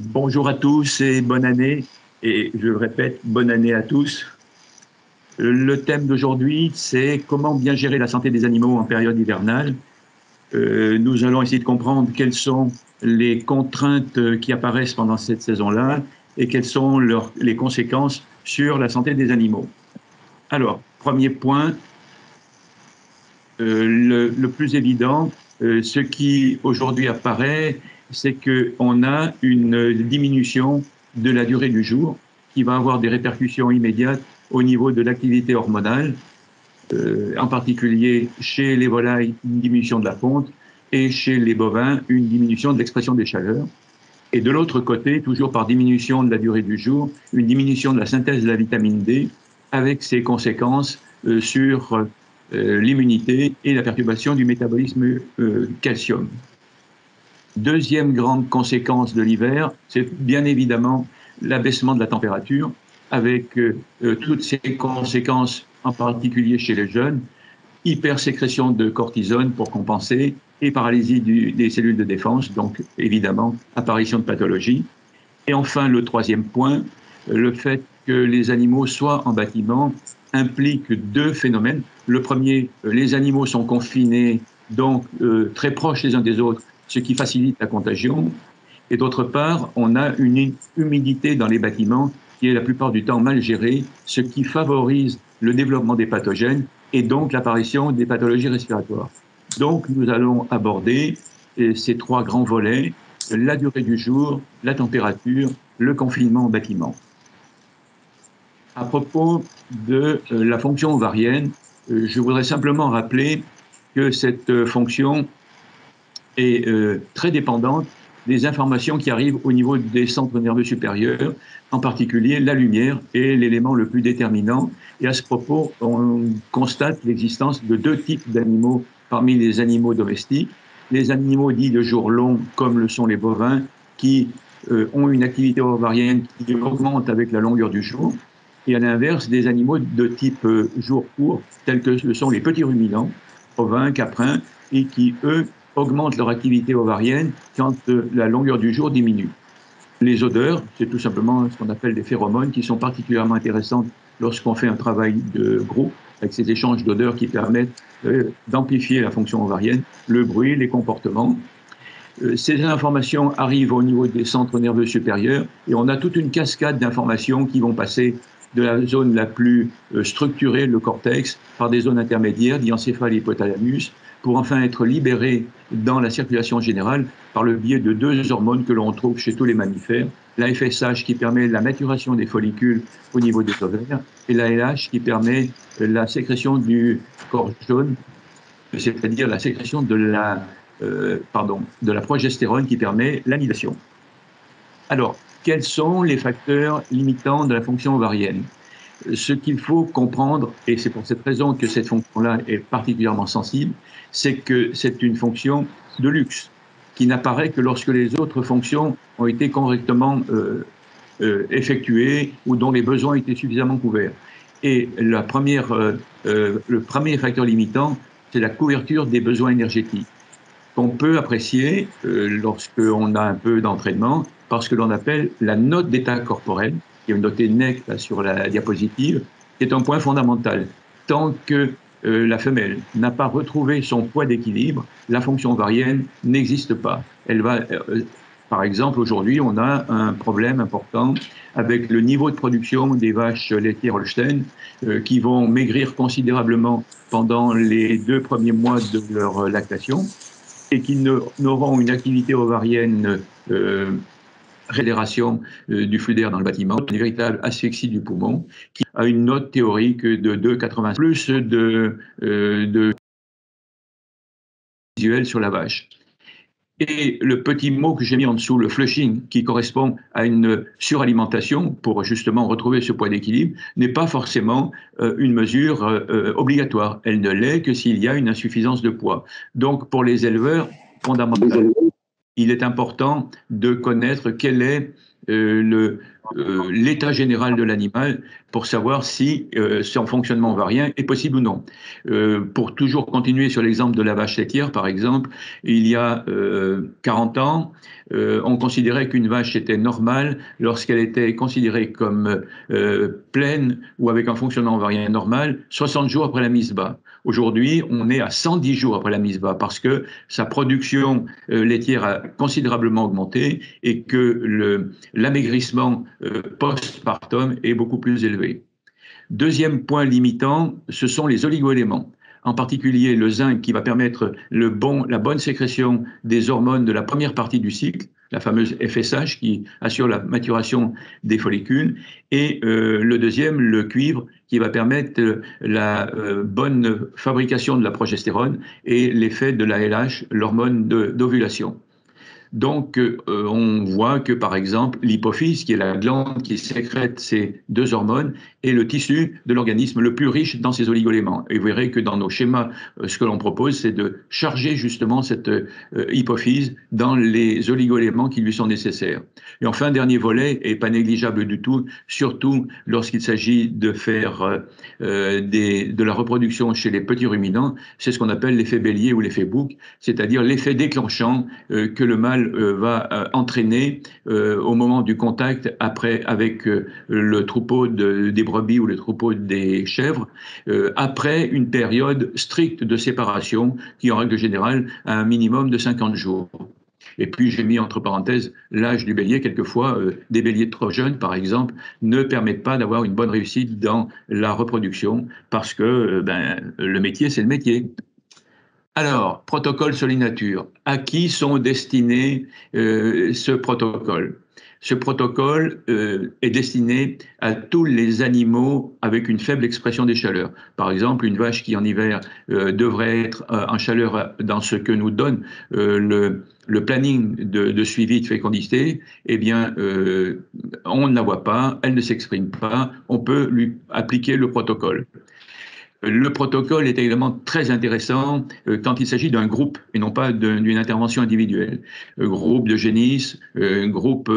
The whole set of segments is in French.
Bonjour à tous et bonne année. Et je le répète, bonne année à tous. Le thème d'aujourd'hui, c'est comment bien gérer la santé des animaux en période hivernale. Nous allons essayer de comprendre quelles sont les contraintes qui apparaissent pendant cette saison-là et quelles sont les conséquences sur la santé des animaux. Alors, premier point, le plus évident, ce qui aujourd'hui apparaît, c'est qu'on a une diminution de la durée du jour qui va avoir des répercussions immédiates au niveau de l'activité hormonale, en particulier chez les volailles, une diminution de la ponte, et chez les bovins, une diminution de l'expression des chaleurs. Et de l'autre côté, toujours par diminution de la durée du jour, une diminution de la synthèse de la vitamine D, avec ses conséquences sur l'immunité et la perturbation du métabolisme calcium. Deuxième grande conséquence de l'hiver, c'est bien évidemment l'abaissement de la température, avec toutes ses conséquences, en particulier chez les jeunes, hypersécrétion de cortisone pour compenser, et paralysie des cellules de défense, donc évidemment apparition de pathologies. Et enfin, le troisième point, le fait que les animaux soient en bâtiment implique deux phénomènes. Le premier, les animaux sont confinés, donc très proches les uns des autres, ce qui facilite la contagion. Et d'autre part, on a une humidité dans les bâtiments qui est la plupart du temps mal gérée, ce qui favorise le développement des pathogènes et donc l'apparition des pathologies respiratoires. Donc, nous allons aborder ces trois grands volets: la durée du jour, la température, le confinement en bâtiment. À propos de la fonction ovarienne, je voudrais simplement rappeler que cette fonction est très dépendante des informations qui arrivent au niveau des centres nerveux supérieurs, en particulier la lumière est l'élément le plus déterminant. Et à ce propos, on constate l'existence de deux types d'animaux parmi les animaux domestiques. Les animaux dits de jour long, comme le sont les bovins, qui ont une activité ovarienne qui augmente avec la longueur du jour. Et à l'inverse, des animaux de type jour court, tels que le sont les petits ruminants, ovins, caprins, et qui, eux, augmentent leur activité ovarienne quand la longueur du jour diminue. Les odeurs, c'est tout simplement ce qu'on appelle des phéromones, qui sont particulièrement intéressantes lorsqu'on fait un travail de groupe, avec ces échanges d'odeurs qui permettent d'amplifier la fonction ovarienne, le bruit, les comportements. Ces informations arrivent au niveau des centres nerveux supérieurs et on a toute une cascade d'informations qui vont passer de la zone la plus structurée, le cortex, par des zones intermédiaires, diencéphale et hypothalamus, pour enfin être libérées dans la circulation générale par le biais de deux hormones que l'on trouve chez tous les mammifères, la FSH qui permet la maturation des follicules au niveau des ovaires et la LH qui permet la sécrétion du corps jaune, c'est-à-dire la sécrétion de la progestérone qui permet l'anidation. Alors, quels sont les facteurs limitants de la fonction ovarienne? Ce qu'il faut comprendre, et c'est pour cette raison que cette fonction-là est particulièrement sensible, c'est que c'est une fonction de luxe qui n'apparaît que lorsque les autres fonctions ont été correctement effectuées ou dont les besoins étaient suffisamment couverts. Et le premier facteur limitant, c'est la couverture des besoins énergétiques qu'on peut apprécier lorsqu'on a un peu d'entraînement par ce que l'on appelle la note d'état corporel, qui est notée nette là, sur la diapositive, qui est un point fondamental. Tant que la femelle n'a pas retrouvé son poids d'équilibre, la fonction ovarienne n'existe pas. Elle va, par exemple, aujourd'hui, on a un problème important avec le niveau de production des vaches laitières Holstein qui vont maigrir considérablement pendant les 2 premiers mois de leur lactation et qui n'auront une activité ovarienne régénération du flux d'air dans le bâtiment, une véritable asphyxie du poumon, qui a une note théorique de 2,80, plus de visuel sur la vache. Et le petit mot que j'ai mis en dessous, le flushing, qui correspond à une suralimentation pour justement retrouver ce point d'équilibre, n'est pas forcément une mesure obligatoire. Elle ne l'est que s'il y a une insuffisance de poids. Donc pour les éleveurs, fondamentalement, il est important de connaître quel est l'état général de l'animal pour savoir si son fonctionnement ovarien est possible ou non. Pour toujours continuer sur l'exemple de la vache laitière, par exemple, il y a 40 ans, on considérait qu'une vache était normale lorsqu'elle était considérée comme pleine ou avec un fonctionnement ovarien normal 60 jours après la mise bas. Aujourd'hui, on est à 110 jours après la mise bas parce que sa production laitière a considérablement augmenté et que l'amaigrissement post-partum est beaucoup plus élevé. Deuxième point limitant, ce sont les oligoéléments. En particulier le zinc qui va permettre la bonne sécrétion des hormones de la première partie du cycle, la fameuse FSH qui assure la maturation des follicules, et le deuxième, le cuivre, qui va permettre la bonne fabrication de la progestérone et l'effet de la LH, l'hormone d'ovulation. Donc, on voit que, par exemple, l'hypophyse, qui est la glande qui sécrète ces deux hormones, est le tissu de l'organisme le plus riche dans ces oligoéléments. Et vous verrez que dans nos schémas, ce que l'on propose, c'est de charger justement cette hypophyse dans les oligoéléments qui lui sont nécessaires. Et enfin, dernier volet, et pas négligeable du tout, surtout lorsqu'il s'agit de faire de la reproduction chez les petits ruminants, c'est ce qu'on appelle l'effet bélier ou l'effet bouc, c'est-à-dire l'effet déclenchant que le mâle va entraîner au moment du contact avec le troupeau des brebis ou le troupeau des chèvres, après une période stricte de séparation qui, en règle générale, a un minimum de 50 jours. Et puis, j'ai mis entre parenthèses l'âge du bélier. Quelquefois, des béliers trop jeunes, par exemple, ne permettent pas d'avoir une bonne réussite dans la reproduction parce que le métier, c'est le métier. Alors, protocole Solinature. À qui sont destinés ce protocole? Ce protocole est destiné à tous les animaux avec une faible expression des chaleurs. Par exemple, une vache qui en hiver devrait être en chaleur dans ce que nous donne le planning de suivi de fécondité, eh bien, on ne la voit pas, elle ne s'exprime pas, on peut lui appliquer le protocole. Le protocole est également très intéressant quand il s'agit d'un groupe et non pas d'une intervention individuelle. Groupe de génisses, groupe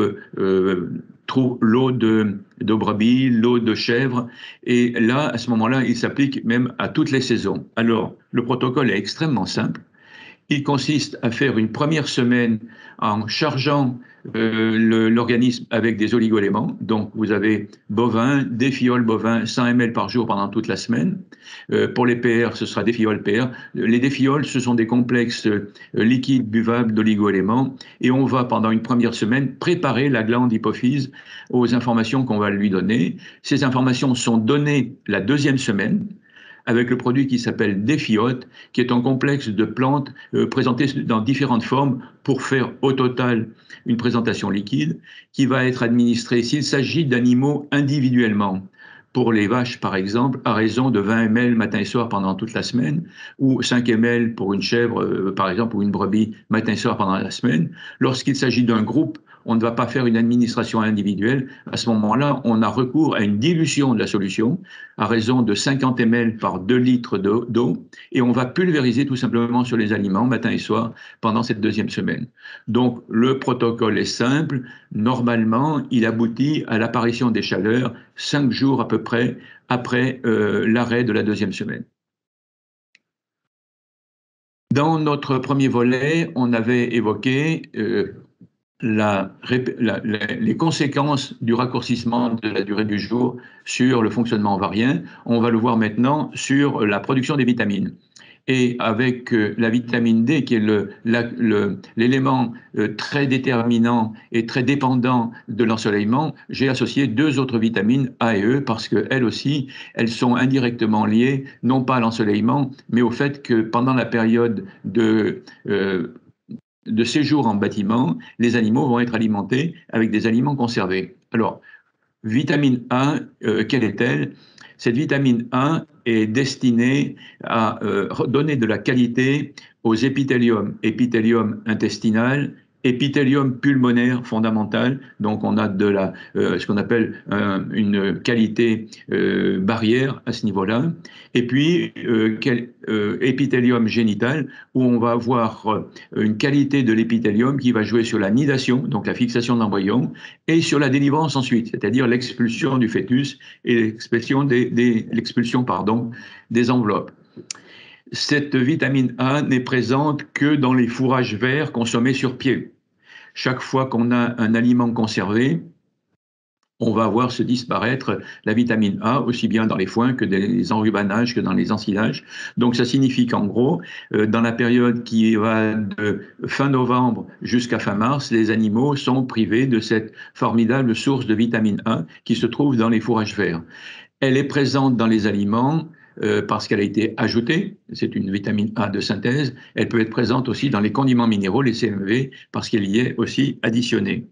lot de brebis, lot de chèvres. Et là, à ce moment-là, il s'applique même à toutes les saisons. Alors, le protocole est extrêmement simple. Il consiste à faire une première semaine en chargeant l'organisme avec des oligoéléments. Donc, vous avez bovin, des fioles bovins, 100 ml par jour pendant toute la semaine. Pour les PR, ce sera des fioles PR. Les défioles, ce sont des complexes liquides buvables d'oligoéléments. Et on va, pendant une première semaine, préparer la glande hypophyse aux informations qu'on va lui donner. Ces informations sont données la deuxième semaine, avec le produit qui s'appelle Défiote, qui est un complexe de plantes présentées dans différentes formes pour faire au total une présentation liquide qui va être administrée s'il s'agit d'animaux individuellement. Pour les vaches, par exemple, à raison de 20 ml matin et soir pendant toute la semaine, ou 5 ml pour une chèvre, par exemple, ou une brebis matin et soir pendant la semaine. Lorsqu'il s'agit d'un groupe, on ne va pas faire une administration individuelle. À ce moment-là, on a recours à une dilution de la solution à raison de 50 ml par 2 litres d'eau et on va pulvériser tout simplement sur les aliments matin et soir pendant cette deuxième semaine. Donc, le protocole est simple. Normalement, il aboutit à l'apparition des chaleurs 5 jours à peu près après l'arrêt de la deuxième semaine. Dans notre premier volet, on avait évoqué les conséquences du raccourcissement de la durée du jour sur le fonctionnement ovarien. On va le voir maintenant sur la production des vitamines. Et avec la vitamine D, qui est l'élément très déterminant et très dépendant de l'ensoleillement, j'ai associé 2 autres vitamines, A et E, parce qu'elles aussi, elles sont indirectement liées, non pas à l'ensoleillement, mais au fait que pendant la période de séjour en bâtiment, les animaux vont être alimentés avec des aliments conservés. Alors, vitamine A, quelle est-elle? Cette vitamine A est destinée à donner de la qualité aux épithéliums intestinal épithélium pulmonaire fondamental, donc on a ce qu'on appelle une qualité barrière à ce niveau-là, et puis épithélium génital, où on va avoir une qualité de l'épithélium qui va jouer sur la nidation, donc la fixation de l'embryon, et sur la délivrance ensuite, c'est-à-dire l'expulsion du fœtus et l'expulsion des enveloppes. Cette vitamine A n'est présente que dans les fourrages verts consommés sur pied. Chaque fois qu'on a un aliment conservé, on va voir se disparaître la vitamine A, aussi bien dans les foins que dans les enrubanages, que dans les ensilages. Donc ça signifie qu'en gros, dans la période qui va de fin novembre jusqu'à fin mars, les animaux sont privés de cette formidable source de vitamine A qui se trouve dans les fourrages verts. Elle est présente dans les aliments parce qu'elle a été ajoutée, c'est une vitamine A de synthèse. Elle peut être présente aussi dans les condiments minéraux, les CMV, parce qu'elle y est aussi additionnée.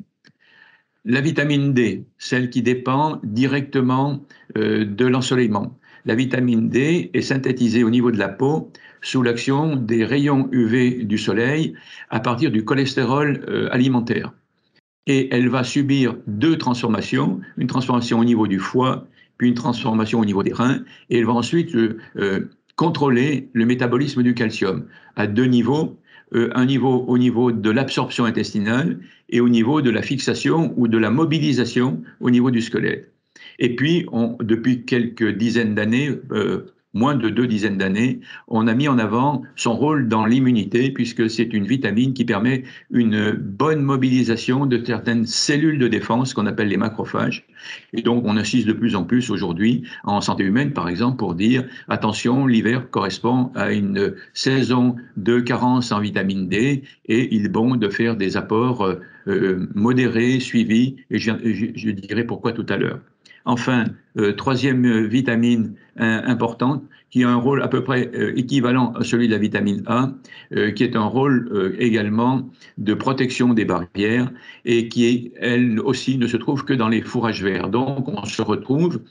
La vitamine D, celle qui dépend directement de l'ensoleillement. La vitamine D est synthétisée au niveau de la peau sous l'action des rayons UV du soleil à partir du cholestérol alimentaire. Et elle va subir deux transformations, une transformation au niveau du foie, puis une transformation au niveau des reins, et elle va ensuite contrôler le métabolisme du calcium à deux niveaux, un niveau au niveau de l'absorption intestinale et au niveau de la fixation ou de la mobilisation au niveau du squelette. Et puis, depuis quelques dizaines d'années, moins de 2 dizaines d'années, on a mis en avant son rôle dans l'immunité, puisque c'est une vitamine qui permet une bonne mobilisation de certaines cellules de défense qu'on appelle les macrophages. Et donc, on insiste de plus en plus aujourd'hui en santé humaine, par exemple, pour dire, attention, l'hiver correspond à une saison de carence en vitamine D, et il est bon de faire des apports modérés, suivis, et je dirai pourquoi tout à l'heure. Enfin, troisième vitamine importante, qui a un rôle à peu près équivalent à celui de la vitamine A, qui est un rôle également de protection des barrières et qui, elle aussi, ne se trouve que dans les fourrages verts. Donc, on se retrouve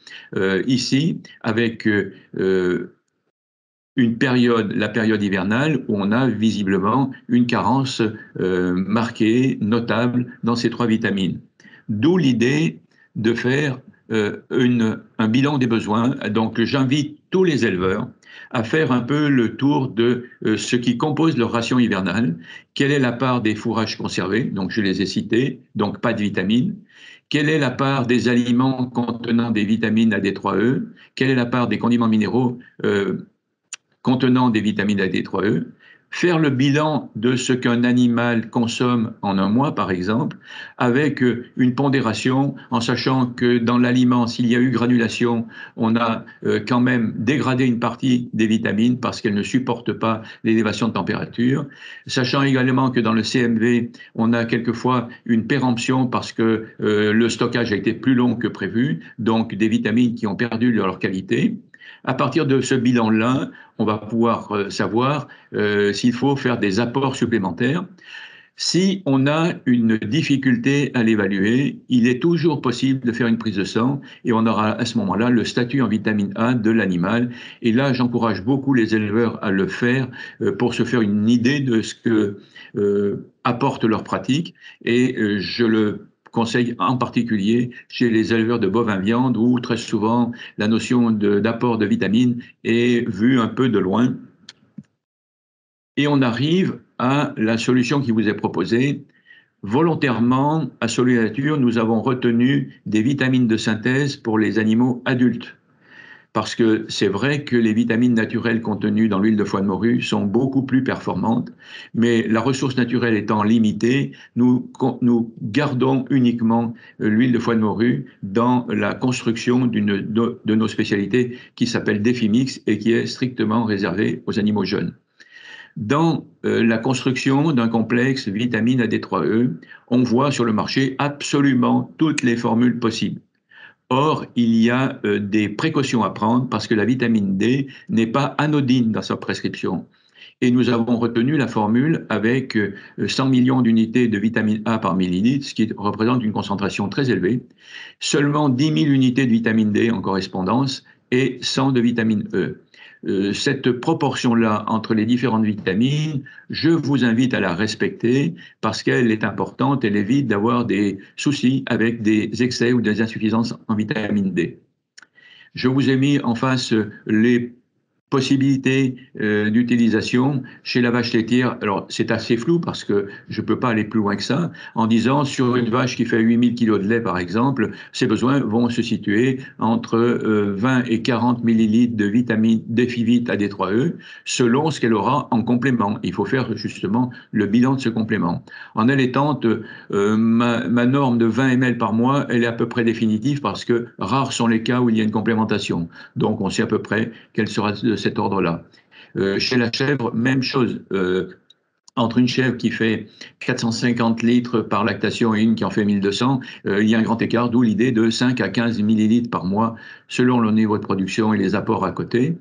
ici avec la période hivernale, où on a visiblement une carence marquée, notable, dans ces trois vitamines. D'où l'idée de faire un bilan des besoins. Donc, j'invite tous les éleveurs à faire un peu le tour de ce qui compose leur ration hivernale. Quelle est la part des fourrages conservés? Donc, je les ai cités, donc pas de vitamines. Quelle est la part des aliments contenant des vitamines AD3E? Quelle est la part des condiments minéraux contenant des vitamines AD3E? Faire le bilan de ce qu'un animal consomme en un mois, par exemple, avec une pondération, en sachant que dans l'aliment, s'il y a eu granulation, on a quand même dégradé une partie des vitamines parce qu'elles ne supportent pas l'élévation de température, sachant également que dans le CMV, on a quelquefois une péremption parce que le stockage a été plus long que prévu, donc des vitamines qui ont perdu leur qualité. À partir de ce bilan-là, on va pouvoir savoir s'il faut faire des apports supplémentaires. Si on a une difficulté à l'évaluer, il est toujours possible de faire une prise de sang et on aura à ce moment-là le statut en vitamine A de l'animal. Et là, j'encourage beaucoup les éleveurs à le faire pour se faire une idée de ce que apporte leur pratique. Et je le conseille en particulier chez les éleveurs de bovins viande où très souvent la notion d'apport de vitamines est vue un peu de loin. Et on arrive à la solution qui vous est proposée. Volontairement, à Solutions Nature, nous avons retenu des vitamines de synthèse pour les animaux adultes. Parce que c'est vrai que les vitamines naturelles contenues dans l'huile de foie de morue sont beaucoup plus performantes, mais la ressource naturelle étant limitée, nous gardons uniquement l'huile de foie de morue dans la construction de nos spécialités qui s'appelle Défimix et qui est strictement réservée aux animaux jeunes. Dans la construction d'un complexe vitamine AD3E, on voit sur le marché absolument toutes les formules possibles. Or, il y a des précautions à prendre parce que la vitamine D n'est pas anodine dans sa prescription. Et nous avons retenu la formule avec 100 millions d'unités de vitamine A par millilitre, ce qui représente une concentration très élevée. Seulement 10 000 unités de vitamine D en correspondance et 100 de vitamine E. Cette proportion-là entre les différentes vitamines, je vous invite à la respecter parce qu'elle est importante, elle évite d'avoir des soucis avec des excès ou des insuffisances en vitamine D. Je vous ai mis en face les possibilités d'utilisation chez la vache laitière. Alors, c'est assez flou parce que je ne peux pas aller plus loin que ça en disant sur une vache qui fait 8000 kg de lait, par exemple, ses besoins vont se situer entre 20 et 40 millilitres de vitamine D-Fivite à D3E selon ce qu'elle aura en complément. Il faut faire justement le bilan de ce complément. En allaitante, ma norme de 20 ml par mois, elle est à peu près définitive parce que rares sont les cas où il y a une complémentation. Donc, on sait à peu près quelle sera de cet ordre-là. Chez la chèvre, même chose. Entre une chèvre qui fait 450 litres par lactation et une qui en fait 1200, il y a un grand écart, d'où l'idée de 5 à 15 millilitres par mois selon le niveau de production et les apports à côté.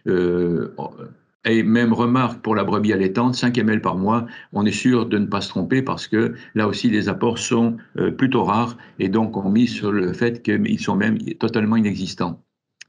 Et même remarque pour la brebis allaitante, 5 ml par mois, on est sûr de ne pas se tromper parce que là aussi les apports sont plutôt rares et donc on mise sur le fait qu'ils sont même totalement inexistants.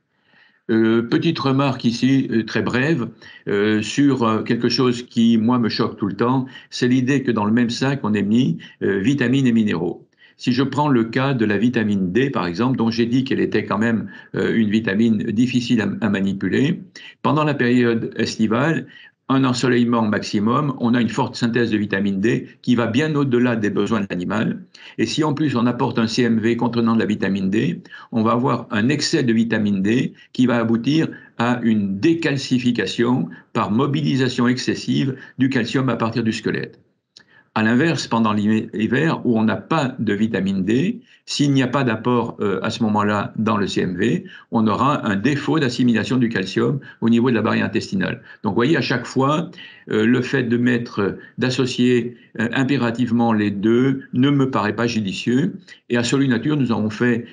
Petite remarque ici, très brève, sur quelque chose qui, moi, me choque tout le temps, c'est l'idée que dans le même sac, on ait mis vitamines et minéraux. Si je prends le cas de la vitamine D, par exemple, dont j'ai dit qu'elle était quand même une vitamine difficile à manipuler, pendant la période estivale, un ensoleillement maximum, on a une forte synthèse de vitamine D qui va bien au-delà des besoins de l'animal. Et si en plus on apporte un CMV contenant de la vitamine D, on va avoir un excès de vitamine D qui va aboutir à une décalcification par mobilisation excessive du calcium à partir du squelette. À l'inverse, pendant l'hiver, où on n'a pas de vitamine D, s'il n'y a pas d'apport à ce moment-là dans le CMV, on aura un défaut d'assimilation du calcium au niveau de la barrière intestinale. Donc, vous voyez, à chaque fois, le fait d'associer impérativement les deux ne me paraît pas judicieux. Et à Solu Nature, nous avons fait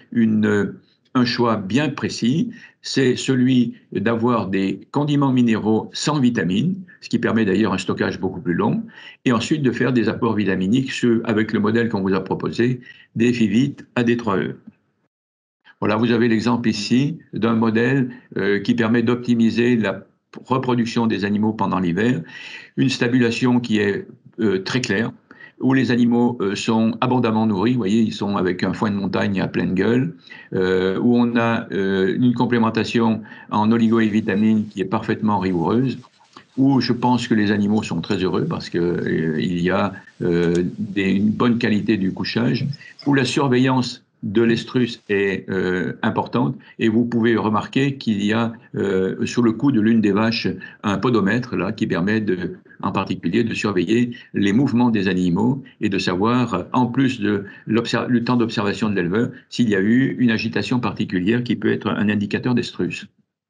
un choix bien précis, c'est celui d'avoir des condiments minéraux sans vitamines, ce qui permet d'ailleurs un stockage beaucoup plus long, et ensuite de faire des apports vitaminiques avec le modèle qu'on vous a proposé, des Fivite à D3E. Voilà, vous avez l'exemple ici d'un modèle qui permet d'optimiser la reproduction des animaux pendant l'hiver, une stabulation qui est très claire, où les animaux sont abondamment nourris, vous voyez, ils sont avec un foin de montagne à pleine gueule, où on a une complémentation en oligo et vitamines qui est parfaitement rigoureuse, où je pense que les animaux sont très heureux parce qu'il y a une bonne qualité du couchage, où la surveillance de l'estrus est importante et vous pouvez remarquer qu'il y a sur le cou de l'une des vaches un podomètre là qui permet en particulier de surveiller les mouvements des animaux et de savoir, en plus de le temps d'observation de l'éleveur, s'il y a eu une agitation particulière qui peut être un indicateur d'estrus.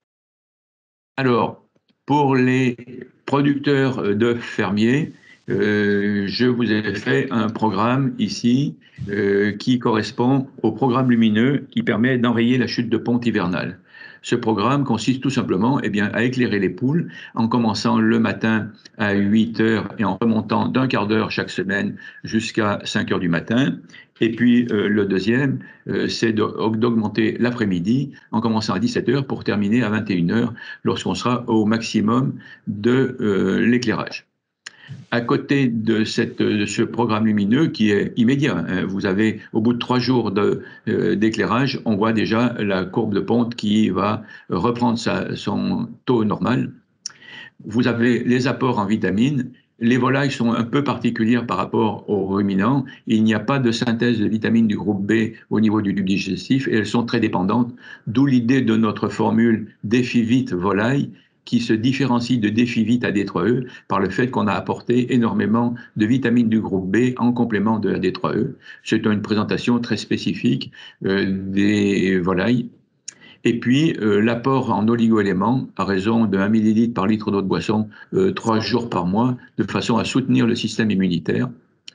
Alors, pour les producteurs d'œufs fermiers, je vous ai fait un programme ici qui correspond au programme lumineux qui permet d'enrayer la chute de ponte hivernale. Ce programme consiste tout simplement à éclairer les poules en commençant le matin à 8 heures et en remontant d'un quart d'heure chaque semaine jusqu'à 5 heures du matin. Et puis le deuxième, c'est d'augmenter l'après-midi en commençant à 17 heures pour terminer à 21 heures lorsqu'on sera au maximum de l'éclairage. À côté de ce programme lumineux qui est immédiat, hein, vous avez au bout de 3 jours d'éclairage, on voit déjà la courbe de ponte qui va reprendre son taux normal. Vous avez les apports en vitamines. Les volailles sont un peu particulières par rapport aux ruminants. Il n'y a pas de synthèse de vitamines du groupe B au niveau du tube digestif et elles sont très dépendantes, d'où l'idée de notre formule Défivite volaille qui se différencie de Défivite à D3E par le fait qu'on a apporté énormément de vitamines du groupe B en complément de la D3E. C'est une présentation très spécifique des volailles. Et puis, l'apport en oligo-éléments à raison de 1 millilitre par litre d'eau de boisson 3 jours par mois, de façon à soutenir le système immunitaire.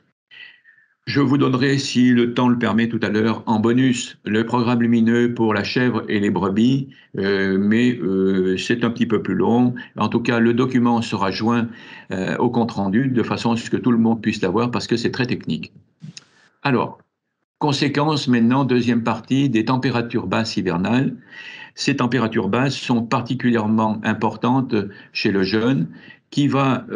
Je vous donnerai, si le temps le permet tout à l'heure, en bonus, le programme lumineux pour la chèvre et les brebis, mais c'est un petit peu plus long. En tout cas, le document sera joint au compte-rendu, de façon à ce que tout le monde puisse l'avoir, parce que c'est très technique. Alors, Conséquence maintenant, deuxième partie, des températures basses hivernales. Ces températures basses sont particulièrement importantes chez le jeune qui va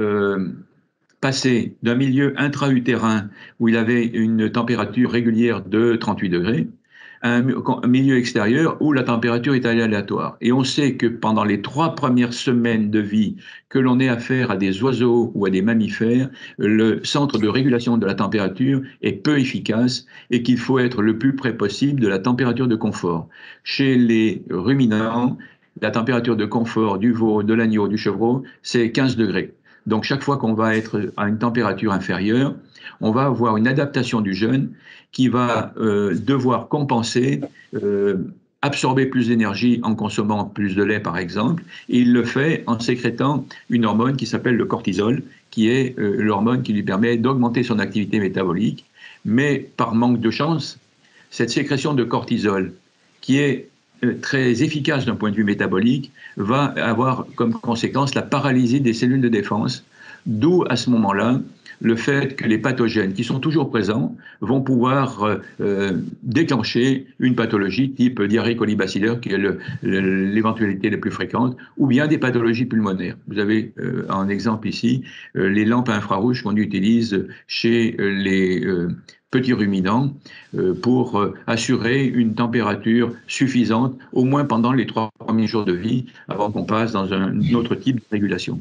passer d'un milieu intra-utérin où il avait une température régulière de 38 degrés à un milieu extérieur où la température est aléatoire. Et on sait que pendant les 3 premières semaines de vie que l'on ait affaire à des oiseaux ou à des mammifères, le centre de régulation de la température est peu efficace et qu'il faut être le plus près possible de la température de confort. Chez les ruminants, la température de confort du veau, de l'agneau, du chevreau, c'est 15 degrés. Donc chaque fois qu'on va être à une température inférieure, on va avoir une adaptation du jeune qui va devoir compenser, absorber plus d'énergie en consommant plus de lait par exemple, et il le fait en sécrétant une hormone qui s'appelle le cortisol, qui est l'hormone qui lui permet d'augmenter son activité métabolique. Mais par manque de chance, cette sécrétion de cortisol, qui est très efficace d'un point de vue métabolique, va avoir comme conséquence la paralysie des cellules de défense, d'où à ce moment-là le fait que les pathogènes qui sont toujours présents vont pouvoir déclencher une pathologie type diarrhée colibacillaire, qui est l'éventualité la plus fréquente, ou bien des pathologies pulmonaires. Vous avez un exemple ici, les lampes infrarouges qu'on utilise chez les petits ruminants pour assurer une température suffisante, au moins pendant les 3 premiers jours de vie, avant qu'on passe dans un autre type de régulation.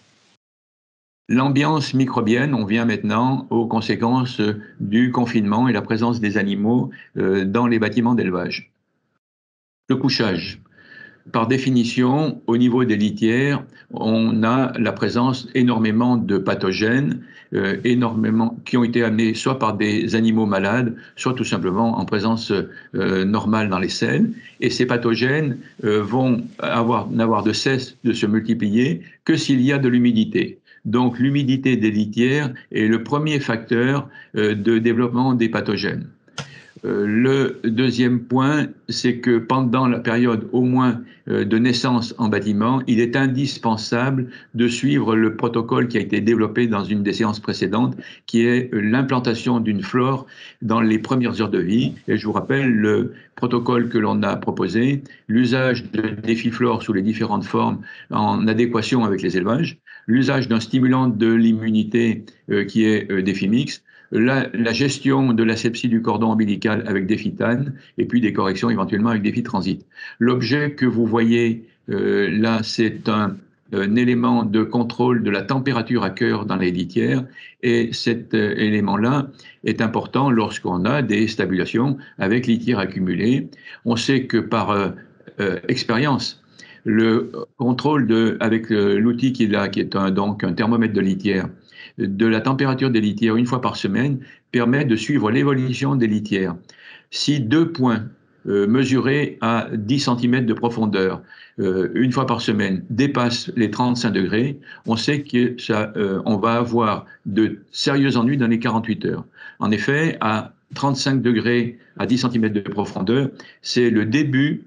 L'ambiance microbienne, on vient maintenant aux conséquences du confinement et la présence des animaux dans les bâtiments d'élevage. Le couchage. Par définition, au niveau des litières, on a la présence énormément de pathogènes, énormément, qui ont été amenés soit par des animaux malades, soit tout simplement en présence normale dans les selles. Et ces pathogènes vont n'avoir de cesse de se multiplier que s'il y a de l'humidité. Donc l'humidité des litières est le premier facteur de développement des pathogènes. Le deuxième point, c'est que pendant la période au moins de naissance en bâtiment, il est indispensable de suivre le protocole qui a été développé dans une des séances précédentes, qui est l'implantation d'une flore dans les premières heures de vie. Et je vous rappelle le protocole que l'on a proposé, l'usage de Défiflore sous les différentes formes en adéquation avec les élevages, l'usage d'un stimulant de l'immunité qui est Défimix, la gestion de l'asepsie du cordon ombilical avec Défitane, et puis des corrections éventuellement avec Défitransit. L'objet que vous voyez là, c'est un élément de contrôle de la température à cœur dans les litières, et cet élément-là est important lorsqu'on a des stabulations avec litière accumulée. On sait que par expérience, le contrôle avec l'outil qui est là, qui est donc un thermomètre de litière, de la température des litières une fois par semaine permet de suivre l'évolution des litières. Si 2 points mesurés à 10 cm de profondeur une fois par semaine dépassent les 35 degrés, on sait que on va avoir de sérieux ennuis dans les 48 heures. En effet, à 35 degrés à 10 cm de profondeur, c'est le début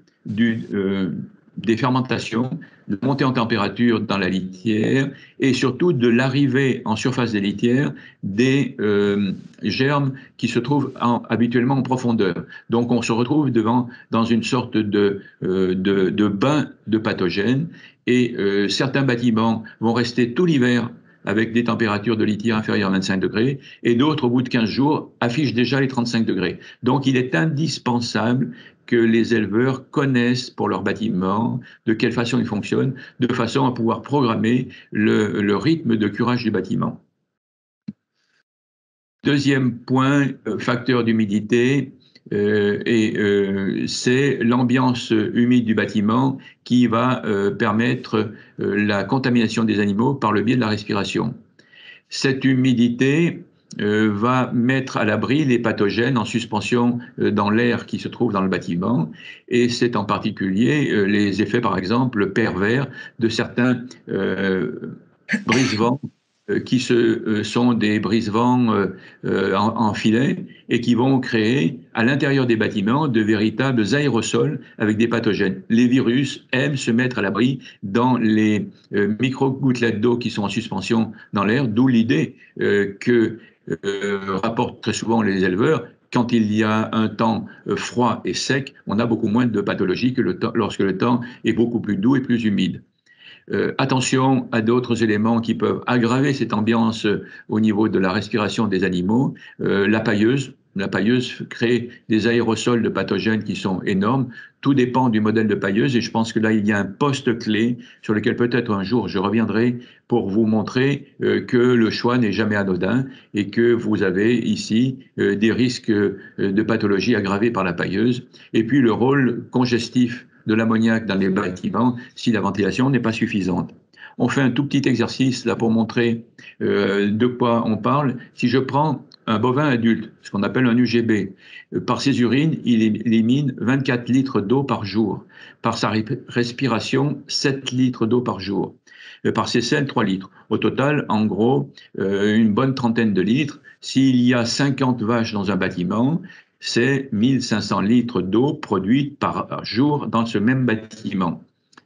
des fermentations, de montée en température dans la litière et surtout de l'arrivée en surface des litières des germes qui se trouvent habituellement en profondeur. Donc on se retrouve dans une sorte de bain de pathogènes et certains bâtiments vont rester tout l'hiver avec des températures de litière inférieures à 25 degrés, et d'autres, au bout de 15 jours, affichent déjà les 35 degrés. Donc il est indispensable que les éleveurs connaissent pour leur bâtiment, de quelle façon ils fonctionnent, de façon à pouvoir programmer le rythme de curage du bâtiment. Deuxième point, facteur d'humidité, c'est l'ambiance humide du bâtiment qui va permettre la contamination des animaux par le biais de la respiration. Cette humidité va mettre à l'abri les pathogènes en suspension dans l'air qui se trouve dans le bâtiment, et c'est en particulier les effets, par exemple, pervers de certains brise-vents qui sont des brise-vents en filet et qui vont créer à l'intérieur des bâtiments de véritables aérosols avec des pathogènes. Les virus aiment se mettre à l'abri dans les micro-gouttelettes d'eau qui sont en suspension dans l'air, d'où l'idée que rapportent très souvent les éleveurs quand il y a un temps froid et sec, on a beaucoup moins de pathologies que lorsque le temps est beaucoup plus doux et plus humide. Attention à d'autres éléments qui peuvent aggraver cette ambiance au niveau de la respiration des animaux. La pailleuse. La pailleuse crée des aérosols de pathogènes qui sont énormes. Tout dépend du modèle de pailleuse et je pense que là, il y a un poste clé sur lequel peut-être un jour je reviendrai pour vous montrer que le choix n'est jamais anodin et que vous avez ici des risques de pathologie aggravés par la pailleuse. Et puis le rôle congestif de l'ammoniac dans les bâtiments si la ventilation n'est pas suffisante. On fait un tout petit exercice là pour montrer de quoi on parle. Si je prends un bovin adulte, ce qu'on appelle un UGB, par ses urines, il élimine 24 litres d'eau par jour. Par sa respiration, 7 litres d'eau par jour. Par ses selles, 3 litres. Au total, en gros, une bonne trentaine de litres. S'il y a 50 vaches dans un bâtiment, c'est 1500 litres d'eau produite par jour dans ce même bâtiment.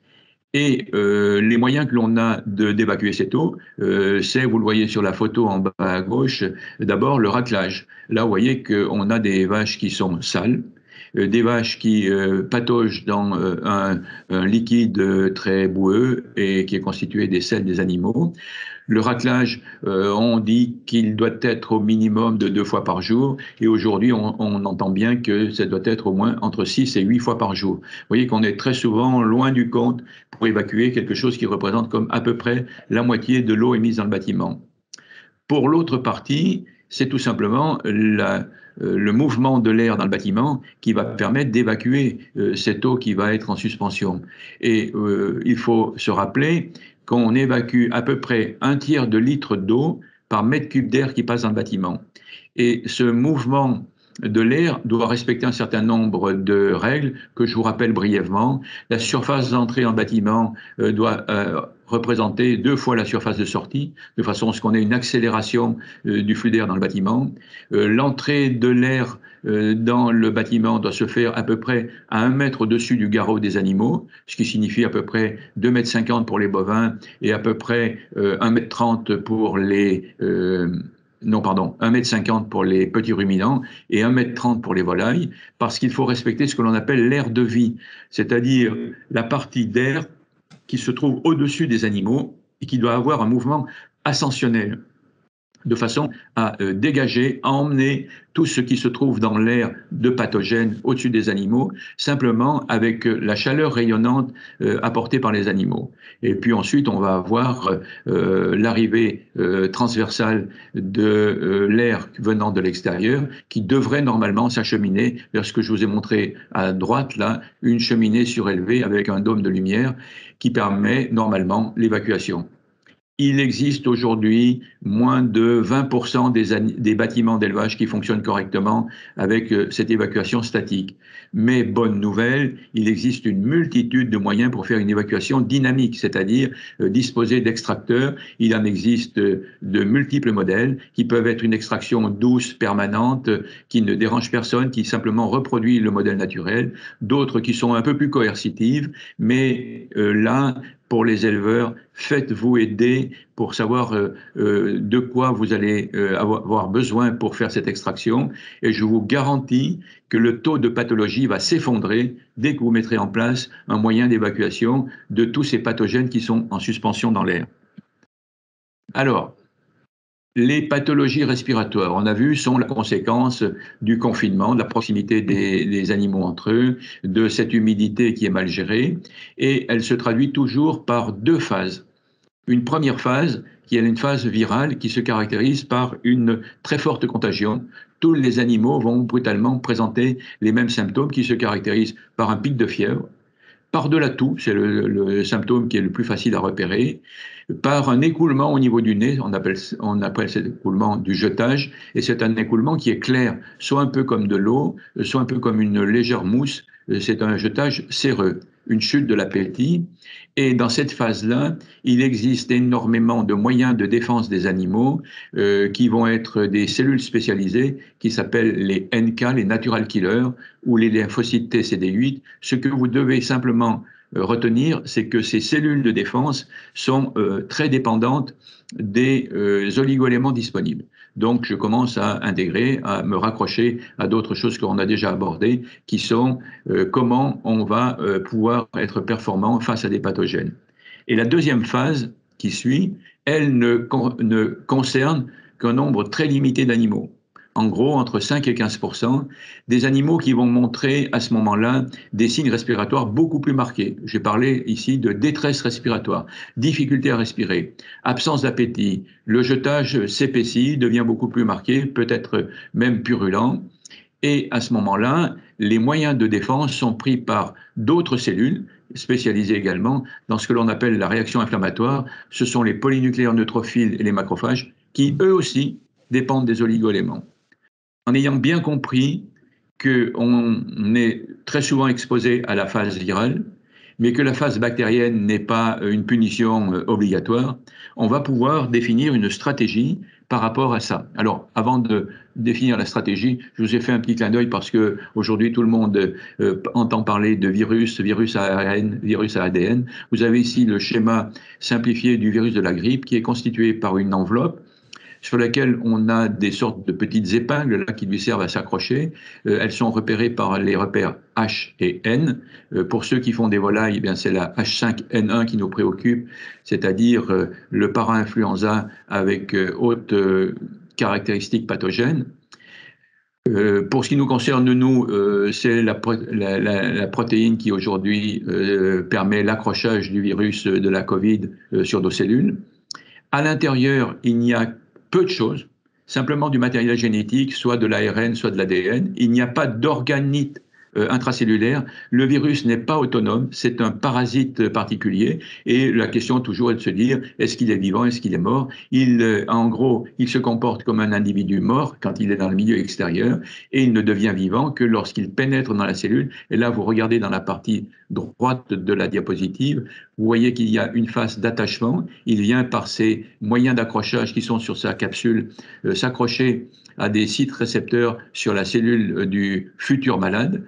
Et les moyens que l'on a d'évacuer cette eau, c'est, vous le voyez sur la photo en bas à gauche, d'abord le raclage. Là, vous voyez qu'on a des vaches qui sont sales, des vaches qui pataugent dans un liquide très boueux et qui est constitué des selles des animaux. Le raclage, on dit qu'il doit être au minimum de 2 fois par jour, et aujourd'hui, on entend bien que ça doit être au moins entre 6 et 8 fois par jour. Vous voyez qu'on est très souvent loin du compte pour évacuer quelque chose qui représente comme à peu près la moitié de l'eau émise dans le bâtiment. Pour l'autre partie, c'est tout simplement le mouvement de l'air dans le bâtiment qui va permettre d'évacuer cette eau qui va être en suspension. Et il faut se rappeler qu'on évacue à peu près 1/3 de litre d'eau par mètre cube d'air qui passe dans le bâtiment. Et ce mouvement de l'air doit respecter un certain nombre de règles que je vous rappelle brièvement. La surface d'entrée en bâtiment doit représenter 2 fois la surface de sortie, de façon à ce qu'on ait une accélération du flux d'air dans le bâtiment. L'entrée de l'air dans le bâtiment doit se faire à peu près à 1 mètre au-dessus du garrot des animaux, ce qui signifie à peu près 2,50 m pour les bovins et à peu près 1,30 m pour les... 1,50 m pour les petits ruminants et 1,30 m pour les volailles, parce qu'il faut respecter ce que l'on appelle l'air de vie, c'est-à-dire la partie d'air qui se trouve au-dessus des animaux et qui doit avoir un mouvement ascensionnel, de façon à dégager, à emmener tout ce qui se trouve dans l'air de pathogènes au-dessus des animaux, simplement avec la chaleur rayonnante apportée par les animaux. Et puis ensuite, on va avoir l'arrivée transversale de l'air venant de l'extérieur, qui devrait normalement s'acheminer vers ce que je vous ai montré à droite, là, une cheminée surélevée avec un dôme de lumière qui permet normalement l'évacuation. Il existe aujourd'hui moins de 20% des bâtiments d'élevage qui fonctionnent correctement avec cette évacuation statique. Mais bonne nouvelle, il existe une multitude de moyens pour faire une évacuation dynamique, c'est-à-dire disposer d'extracteurs. Il en existe de multiples modèles qui peuvent être une extraction douce, permanente, qui ne dérange personne, qui simplement reproduit le modèle naturel. D'autres qui sont un peu plus coercitives, mais là, pour les éleveurs, faites-vous aider pour savoir de quoi vous allez avoir besoin pour faire cette extraction. Et je vous garantis que le taux de pathologie va s'effondrer dès que vous mettrez en place un moyen d'évacuation de tous ces pathogènes qui sont en suspension dans l'air. Alors, les pathologies respiratoires, on a vu, sont la conséquence du confinement, de la proximité des animaux entre eux, de cette humidité qui est mal gérée, et elle se traduit toujours par 2 phases. Une première phase, qui est une phase virale, qui se caractérise par une très forte contagion. Tous les animaux vont brutalement présenter les mêmes symptômes qui se caractérisent par un pic de fièvre, par-delà tout, c'est le symptôme qui est le plus facile à repérer, par un écoulement au niveau du nez, on appelle cet écoulement du jetage, et c'est un écoulement qui est clair, soit un peu comme de l'eau, soit un peu comme une légère mousse, c'est un jetage séreux, une chute de l'appétit. Et dans cette phase-là, il existe énormément de moyens de défense des animaux qui vont être des cellules spécialisées qui s'appellent les NK, les natural killers, ou les lymphocytes TCD8. Ce que vous devez simplement retenir, c'est que ces cellules de défense sont très dépendantes des oligoéléments disponibles. Donc, je commence à intégrer, à me raccrocher à d'autres choses qu'on a déjà abordées, qui sont comment on va pouvoir être performant face à des pathogènes. Et la deuxième phase qui suit, elle ne concerne qu'un nombre très limité d'animaux. En gros, entre 5 et 15% des animaux qui vont montrer à ce moment-là des signes respiratoires beaucoup plus marqués. J'ai parlé ici de détresse respiratoire, difficulté à respirer, absence d'appétit, le jetage s'épaissit, devient beaucoup plus marqué, peut-être même purulent. Et à ce moment-là, les moyens de défense sont pris par d'autres cellules, spécialisées également dans ce que l'on appelle la réaction inflammatoire. Ce sont les polynucléaires neutrophiles et les macrophages qui, eux aussi, dépendent des oligoéléments. En ayant bien compris qu'on est très souvent exposé à la phase virale, mais que la phase bactérienne n'est pas une punition obligatoire, on va pouvoir définir une stratégie par rapport à ça. Alors, avant de définir la stratégie, je vous ai fait un petit clin d'œil parce que aujourd'hui tout le monde entend parler de virus, virus à ARN, virus à ADN. Vous avez ici le schéma simplifié du virus de la grippe qui est constitué par une enveloppe sur laquelle on a des sortes de petites épingles là, qui lui servent à s'accrocher. Elles sont repérées par les repères H et N. Pour ceux qui font des volailles, eh bien c'est la H5N1 qui nous préoccupe, c'est-à-dire le para-influenza avec haute caractéristiques pathogènes. Pour ce qui nous concerne, nous, c'est la protéine qui aujourd'hui permet l'accrochage du virus de la Covid sur nos cellules. À l'intérieur, il n'y a peu de choses, simplement du matériel génétique, soit de l'ARN, soit de l'ADN. Il n'y a pas d'organite intracellulaire. Le virus n'est pas autonome, c'est un parasite particulier. Et la question toujours est de se dire, est-ce qu'il est vivant, est-ce qu'il est mort? En gros, il se comporte comme un individu mort quand il est dans le milieu extérieur et il ne devient vivant que lorsqu'il pénètre dans la cellule. Et là, vous regardez dans la partie droite de la diapositive, vous voyez qu'il y a une phase d'attachement. Il vient par ces moyens d'accrochage qui sont sur sa capsule s'accrocher à des sites récepteurs sur la cellule du futur malade.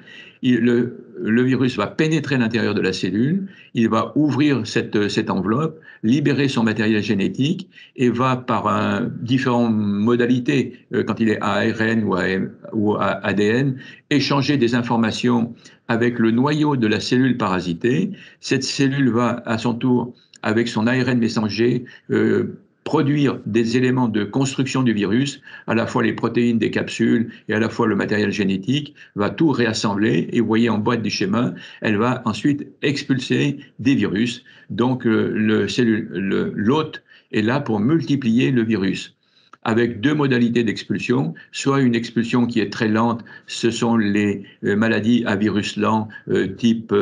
Le virus va pénétrer à l'intérieur de la cellule, il va ouvrir cette enveloppe, libérer son matériel génétique et va par différentes modalités, quand il est à ARN ou à ADN, échanger des informations avec le noyau de la cellule parasitée. Cette cellule va à son tour, avec son ARN messager, produire des éléments de construction du virus, à la fois les protéines des capsules et à la fois le matériel génétique, va tout réassembler et vous voyez en boîte du schéma, elle va ensuite expulser des virus. Donc l'hôte est là pour multiplier le virus avec deux modalités d'expulsion, soit une expulsion qui est très lente, ce sont les maladies à virus lent type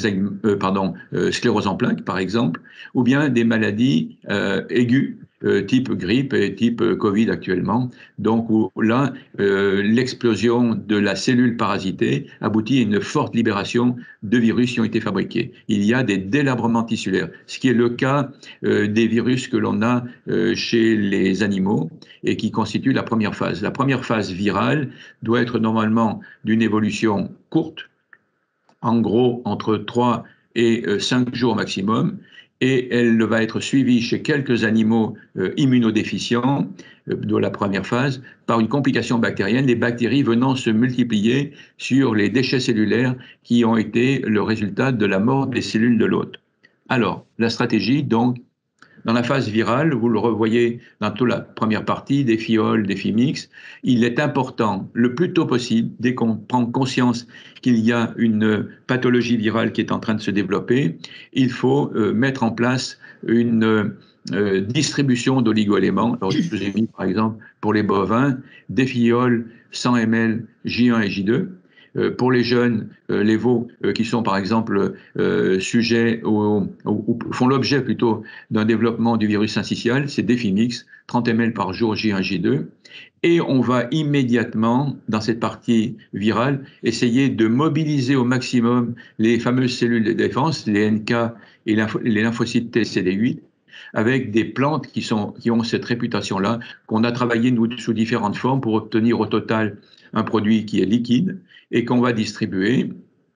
sclérose en plaques par exemple, ou bien des maladies aiguës type grippe et type Covid actuellement. Donc là, l'explosion de la cellule parasitée aboutit à une forte libération de virus qui ont été fabriqués. Il y a des délabrements tissulaires, ce qui est le cas des virus que l'on a chez les animaux et qui constitue la première phase. La première phase virale doit être normalement d'une évolution courte, en gros entre 3 et 5 jours maximum, et elle va être suivie chez quelques animaux immunodéficients de la première phase par une complication bactérienne, les bactéries venant se multiplier sur les déchets cellulaires qui ont été le résultat de la mort des cellules de l'hôte. Alors, la stratégie, donc, dans la phase virale, vous le revoyez dans toute la première partie, des fioles, des fimix, il est important, le plus tôt possible, dès qu'on prend conscience qu'il y a une pathologie virale qui est en train de se développer, il faut mettre en place une distribution d'oligoéléments. Alors, je vous ai mis, par exemple, pour les bovins, des fioles 100 ml J1 et J2. Pour les jeunes, les veaux qui sont par exemple sujets ou font l'objet plutôt d'un développement du virus syncytial, c'est Defimix, 30 ml par jour J1, J2. Et on va immédiatement, dans cette partie virale, essayer de mobiliser au maximum les fameuses cellules de défense, les NK et les lymphocytes T CD8, avec des plantes qui ont cette réputation-là, qu'on a travaillé nous sous différentes formes pour obtenir au total un produit qui est liquide et qu'on va distribuer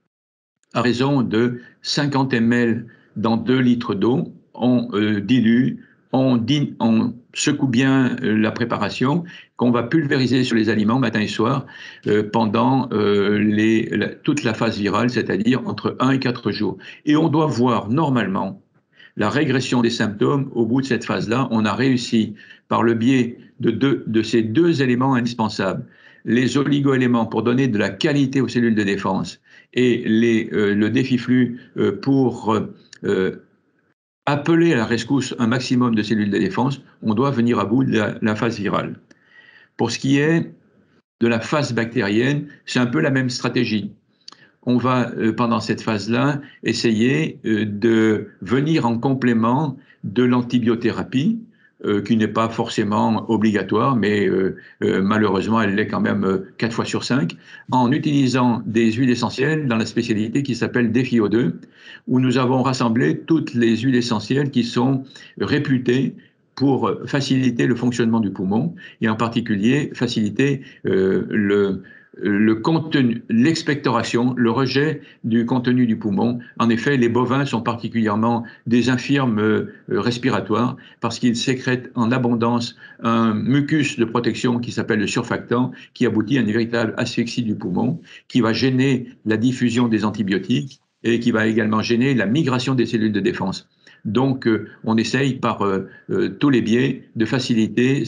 à raison de 50 ml dans 2 litres d'eau. On dilue on secoue bien la préparation qu'on va pulvériser sur les aliments matin et soir pendant toute la phase virale, c'est-à-dire entre 1 et 4 jours. Et on doit voir normalement la régression des symptômes au bout de cette phase-là. On a réussi par le biais de ces deux éléments indispensables, les oligoéléments pour donner de la qualité aux cellules de défense et le défiflux pour appeler à la rescousse un maximum de cellules de défense. On doit venir à bout de la phase virale. Pour ce qui est de la phase bactérienne, c'est un peu la même stratégie. On va, pendant cette phase-là, essayer de venir en complément de l'antibiothérapie, qui n'est pas forcément obligatoire, mais malheureusement, elle l'est quand même 4 fois sur 5, en utilisant des huiles essentielles dans la spécialité qui s'appelle DFIO2, où nous avons rassemblé toutes les huiles essentielles qui sont réputées pour faciliter le fonctionnement du poumon et en particulier faciliter le contenu, l'expectoration, le rejet du contenu du poumon. En effet, les bovins sont particulièrement des infirmes respiratoires parce qu'ils sécrètent en abondance un mucus de protection qui s'appelle le surfactant, qui aboutit à une véritable asphyxie du poumon, qui va gêner la diffusion des antibiotiques et qui va également gêner la migration des cellules de défense. Donc, on essaye par tous les biais de faciliter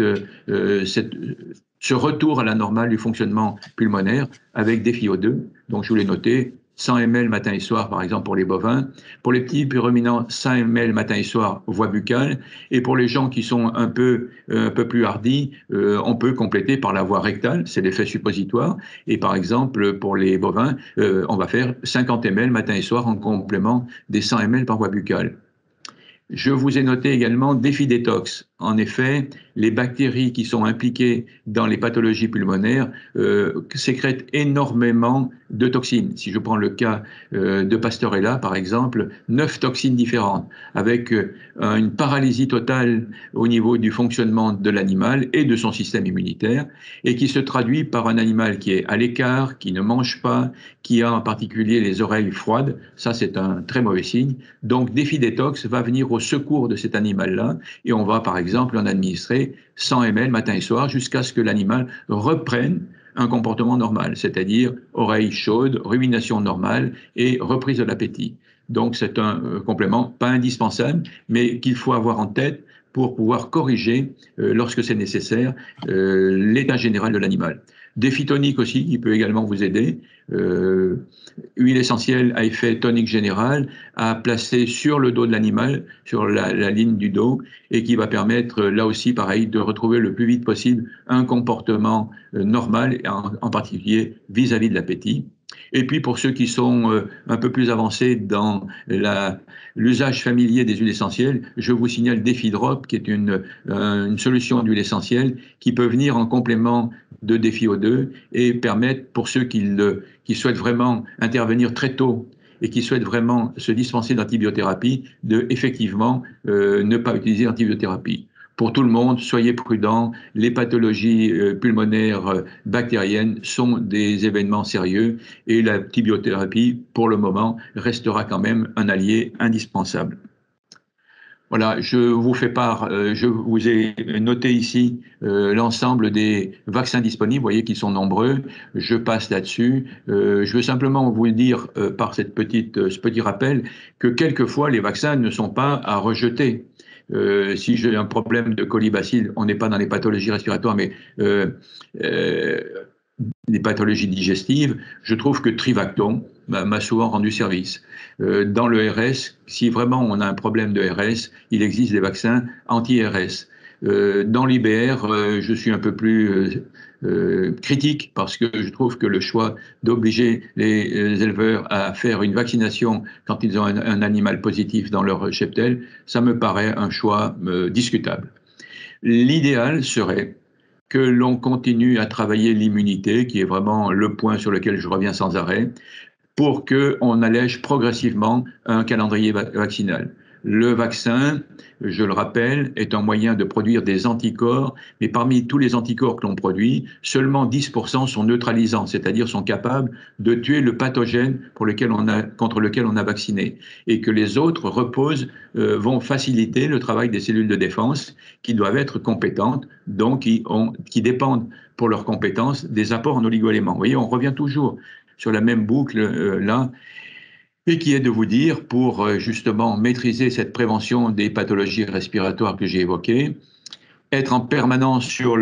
ce retour à la normale du fonctionnement pulmonaire avec DFIO2. Donc, je vous l'ai noté, 100 ml matin et soir, par exemple, pour les bovins. Pour les petits ruminants, 100 ml matin et soir, voie buccale. Et pour les gens qui sont un peu plus hardis, on peut compléter par la voie rectale, c'est l'effet suppositoire. Et par exemple, pour les bovins, on va faire 50 ml matin et soir en complément des 100 ml par voie buccale. Je vous ai noté également DFIDétox. En effet, les bactéries qui sont impliquées dans les pathologies pulmonaires sécrètent énormément de toxines. Si je prends le cas de Pastorella, par exemple, 9 toxines différentes, avec une paralysie totale au niveau du fonctionnement de l'animal et de son système immunitaire, et qui se traduit par un animal qui est à l'écart, qui ne mange pas, qui a en particulier les oreilles froides. Ça, c'est un très mauvais signe. Donc, DFIDétox va venir au secours de cet animal-là, et on va, par exemple, en administrer 100 ml matin et soir jusqu'à ce que l'animal reprenne un comportement normal, c'est-à-dire oreilles chaudes, rumination normale et reprise de l'appétit. Donc, c'est un complément pas indispensable, mais qu'il faut avoir en tête pour pouvoir corriger, lorsque c'est nécessaire, l'état général de l'animal. Défitonique aussi, qui peut également vous aider. Huile essentielle à effet tonique général à placer sur le dos de l'animal, sur la ligne du dos, et qui va permettre, là aussi, pareil, de retrouver le plus vite possible un comportement normal, en particulier vis-à-vis de l'appétit. Et puis pour ceux qui sont un peu plus avancés dans l'usage familier des huiles essentielles, je vous signale DFIDrop, qui est une solution d'huile essentielle qui peut venir en complément de DFIO2 et permettre, pour ceux qui souhaitent vraiment intervenir très tôt et qui souhaitent vraiment se dispenser d'antibiothérapie, de effectivement ne pas utiliser l'antibiothérapie. Pour tout le monde, soyez prudents, les pathologies pulmonaires bactériennes sont des événements sérieux et l'antibiothérapie, pour le moment, restera quand même un allié indispensable. Voilà, je vous fais part, je vous ai noté ici l'ensemble des vaccins disponibles, vous voyez qu'ils sont nombreux, je passe là-dessus. Je veux simplement vous dire par ce petit rappel que quelquefois les vaccins ne sont pas à rejeter. Si j'ai un problème de colibacille, on n'est pas dans les pathologies respiratoires, mais les pathologies digestives, je trouve que Trivacton m'a souvent rendu service. Dans le RS, si vraiment on a un problème de RS, il existe des vaccins anti-RS. Dans l'IBR, je suis un peu plus critique parce que je trouve que le choix d'obliger les éleveurs à faire une vaccination quand ils ont un animal positif dans leur cheptel, ça me paraît un choix discutable. L'idéal serait que l'on continue à travailler l'immunité, qui est vraiment le point sur lequel je reviens sans arrêt, pour qu'on allège progressivement un calendrier vaccinal. Le vaccin, je le rappelle, est un moyen de produire des anticorps, mais parmi tous les anticorps que l'on produit, seulement 10% sont neutralisants, c'est-à-dire sont capables de tuer le pathogène contre lequel on a vacciné, et que les autres vont faciliter le travail des cellules de défense qui doivent être compétentes, donc qui dépendent pour leurs compétences des apports en oligoéléments. Vous voyez, on revient toujours sur la même boucle là, et qui est de vous dire, pour justement maîtriser cette prévention des pathologies respiratoires que j'ai évoquées, être en permanence sur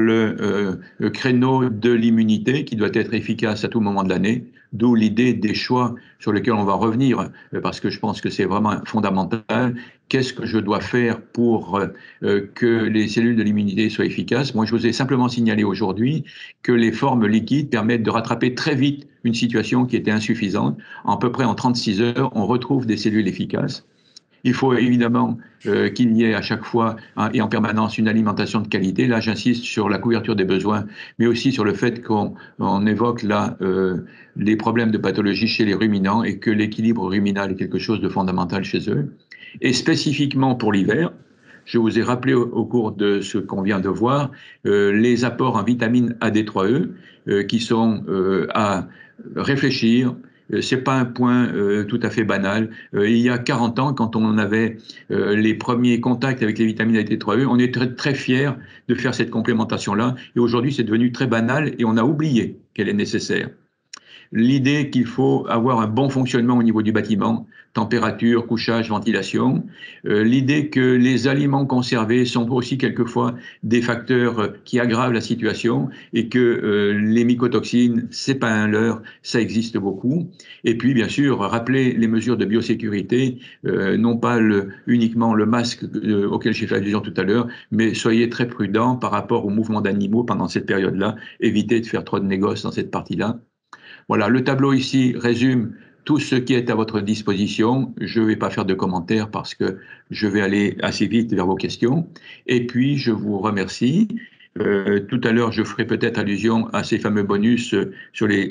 le créneau de l'immunité qui doit être efficace à tout moment de l'année, d'où l'idée des choix sur lesquels on va revenir, parce que je pense que c'est vraiment fondamental. Qu'est-ce que je dois faire pour que les cellules de l'immunité soient efficaces? Moi, je vous ai simplement signalé aujourd'hui que les formes liquides permettent de rattraper très vite une situation qui était insuffisante. À peu près en 36 heures, on retrouve des cellules efficaces. Il faut évidemment qu'il y ait à chaque fois et en permanence une alimentation de qualité. Là, j'insiste sur la couverture des besoins, mais aussi sur le fait qu'on évoque là les problèmes de pathologie chez les ruminants et que l'équilibre ruminal est quelque chose de fondamental chez eux. Et spécifiquement pour l'hiver, je vous ai rappelé au cours de ce qu'on vient de voir les apports en vitamine AD3E qui sont à réfléchir. C'est pas un point tout à fait banal. Il y a 40 ans, quand on avait les premiers contacts avec les vitamines AD3E, on était très, très fiers de faire cette complémentation-là. Et aujourd'hui, c'est devenu très banal et on a oublié qu'elle est nécessaire. L'idée qu'il faut avoir un bon fonctionnement au niveau du bâtiment, température, couchage, ventilation. L'idée que les aliments conservés sont aussi quelquefois des facteurs qui aggravent la situation et que les mycotoxines, c'est pas un leurre, ça existe beaucoup. Et puis, bien sûr, rappeler les mesures de biosécurité, non pas uniquement le masque auquel j'ai fait allusion tout à l'heure, mais soyez très prudents par rapport aux mouvements d'animaux pendant cette période-là. Évitez de faire trop de négoces dans cette partie-là. Voilà, le tableau ici résume tout ce qui est à votre disposition. Je ne vais pas faire de commentaires parce que je vais aller assez vite vers vos questions. Et puis, je vous remercie. Tout à l'heure, je ferai peut-être allusion à ces fameux bonus sur les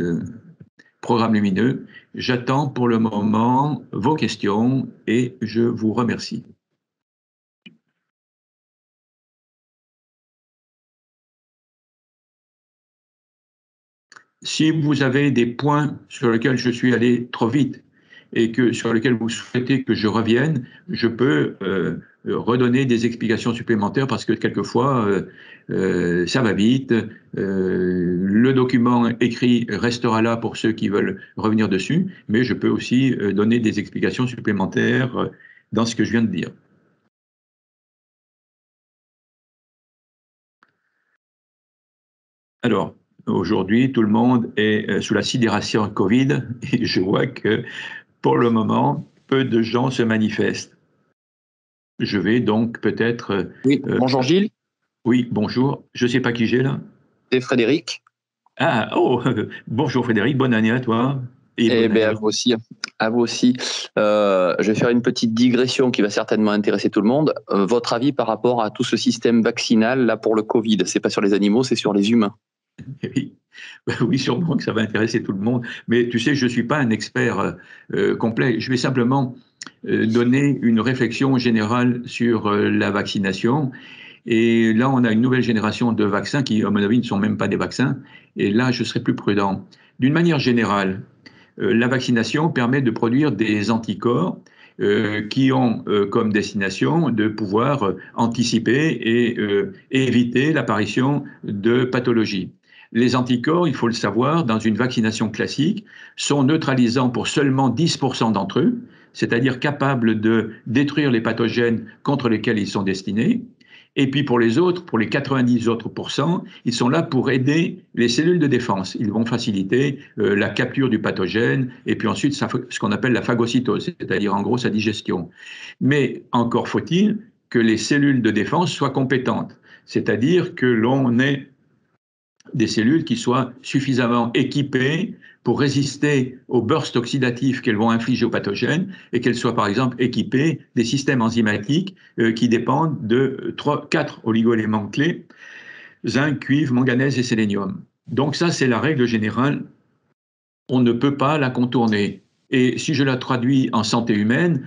programmes lumineux. J'attends pour le moment vos questions et je vous remercie. Si vous avez des points sur lesquels je suis allé trop vite et sur lesquels vous souhaitez que je revienne, je peux redonner des explications supplémentaires parce que quelquefois, ça va vite. Le document écrit restera là pour ceux qui veulent revenir dessus, mais je peux aussi donner des explications supplémentaires dans ce que je viens de dire. Alors, aujourd'hui, tout le monde est sous la sidération Covid et je vois que pour le moment, peu de gens se manifestent. Je vais donc peut-être... Oui, bonjour Gilles. Oui, bonjour. Je ne sais pas qui j'ai là. C'est Frédéric. Ah, oh, bonjour Frédéric, bonne année à toi. Et bien, à vous aussi. À vous aussi. Je vais faire une petite digression qui va certainement intéresser tout le monde. Votre avis par rapport à tout ce système vaccinal là pour le Covid? C'est pas sur les animaux, c'est sur les humains. Oui. Oui, sûrement que ça va intéresser tout le monde. Mais tu sais, je ne suis pas un expert complet. Je vais simplement donner une réflexion générale sur la vaccination. Et là, on a une nouvelle génération de vaccins qui, à mon avis, ne sont même pas des vaccins. Et là, je serai plus prudent. D'une manière générale, la vaccination permet de produire des anticorps qui ont comme destination de pouvoir anticiper et éviter l'apparition de pathologies. Les anticorps, il faut le savoir, dans une vaccination classique, sont neutralisants pour seulement 10% d'entre eux, c'est-à-dire capables de détruire les pathogènes contre lesquels ils sont destinés. Et puis pour les autres, pour les 90 autres pourcents, ils sont là pour aider les cellules de défense. Ils vont faciliter la capture du pathogène et puis ensuite ce qu'on appelle la phagocytose, c'est-à-dire en gros sa digestion. Mais encore faut-il que les cellules de défense soient compétentes, c'est-à-dire que l'on ait des cellules qui soient suffisamment équipées pour résister aux bursts oxydatifs qu'elles vont infliger aux pathogènes et qu'elles soient par exemple équipées des systèmes enzymatiques qui dépendent de 4 oligoéléments clés, zinc, cuivre, manganèse et sélénium. Donc ça, c'est la règle générale. On ne peut pas la contourner. Et si je la traduis en santé humaine,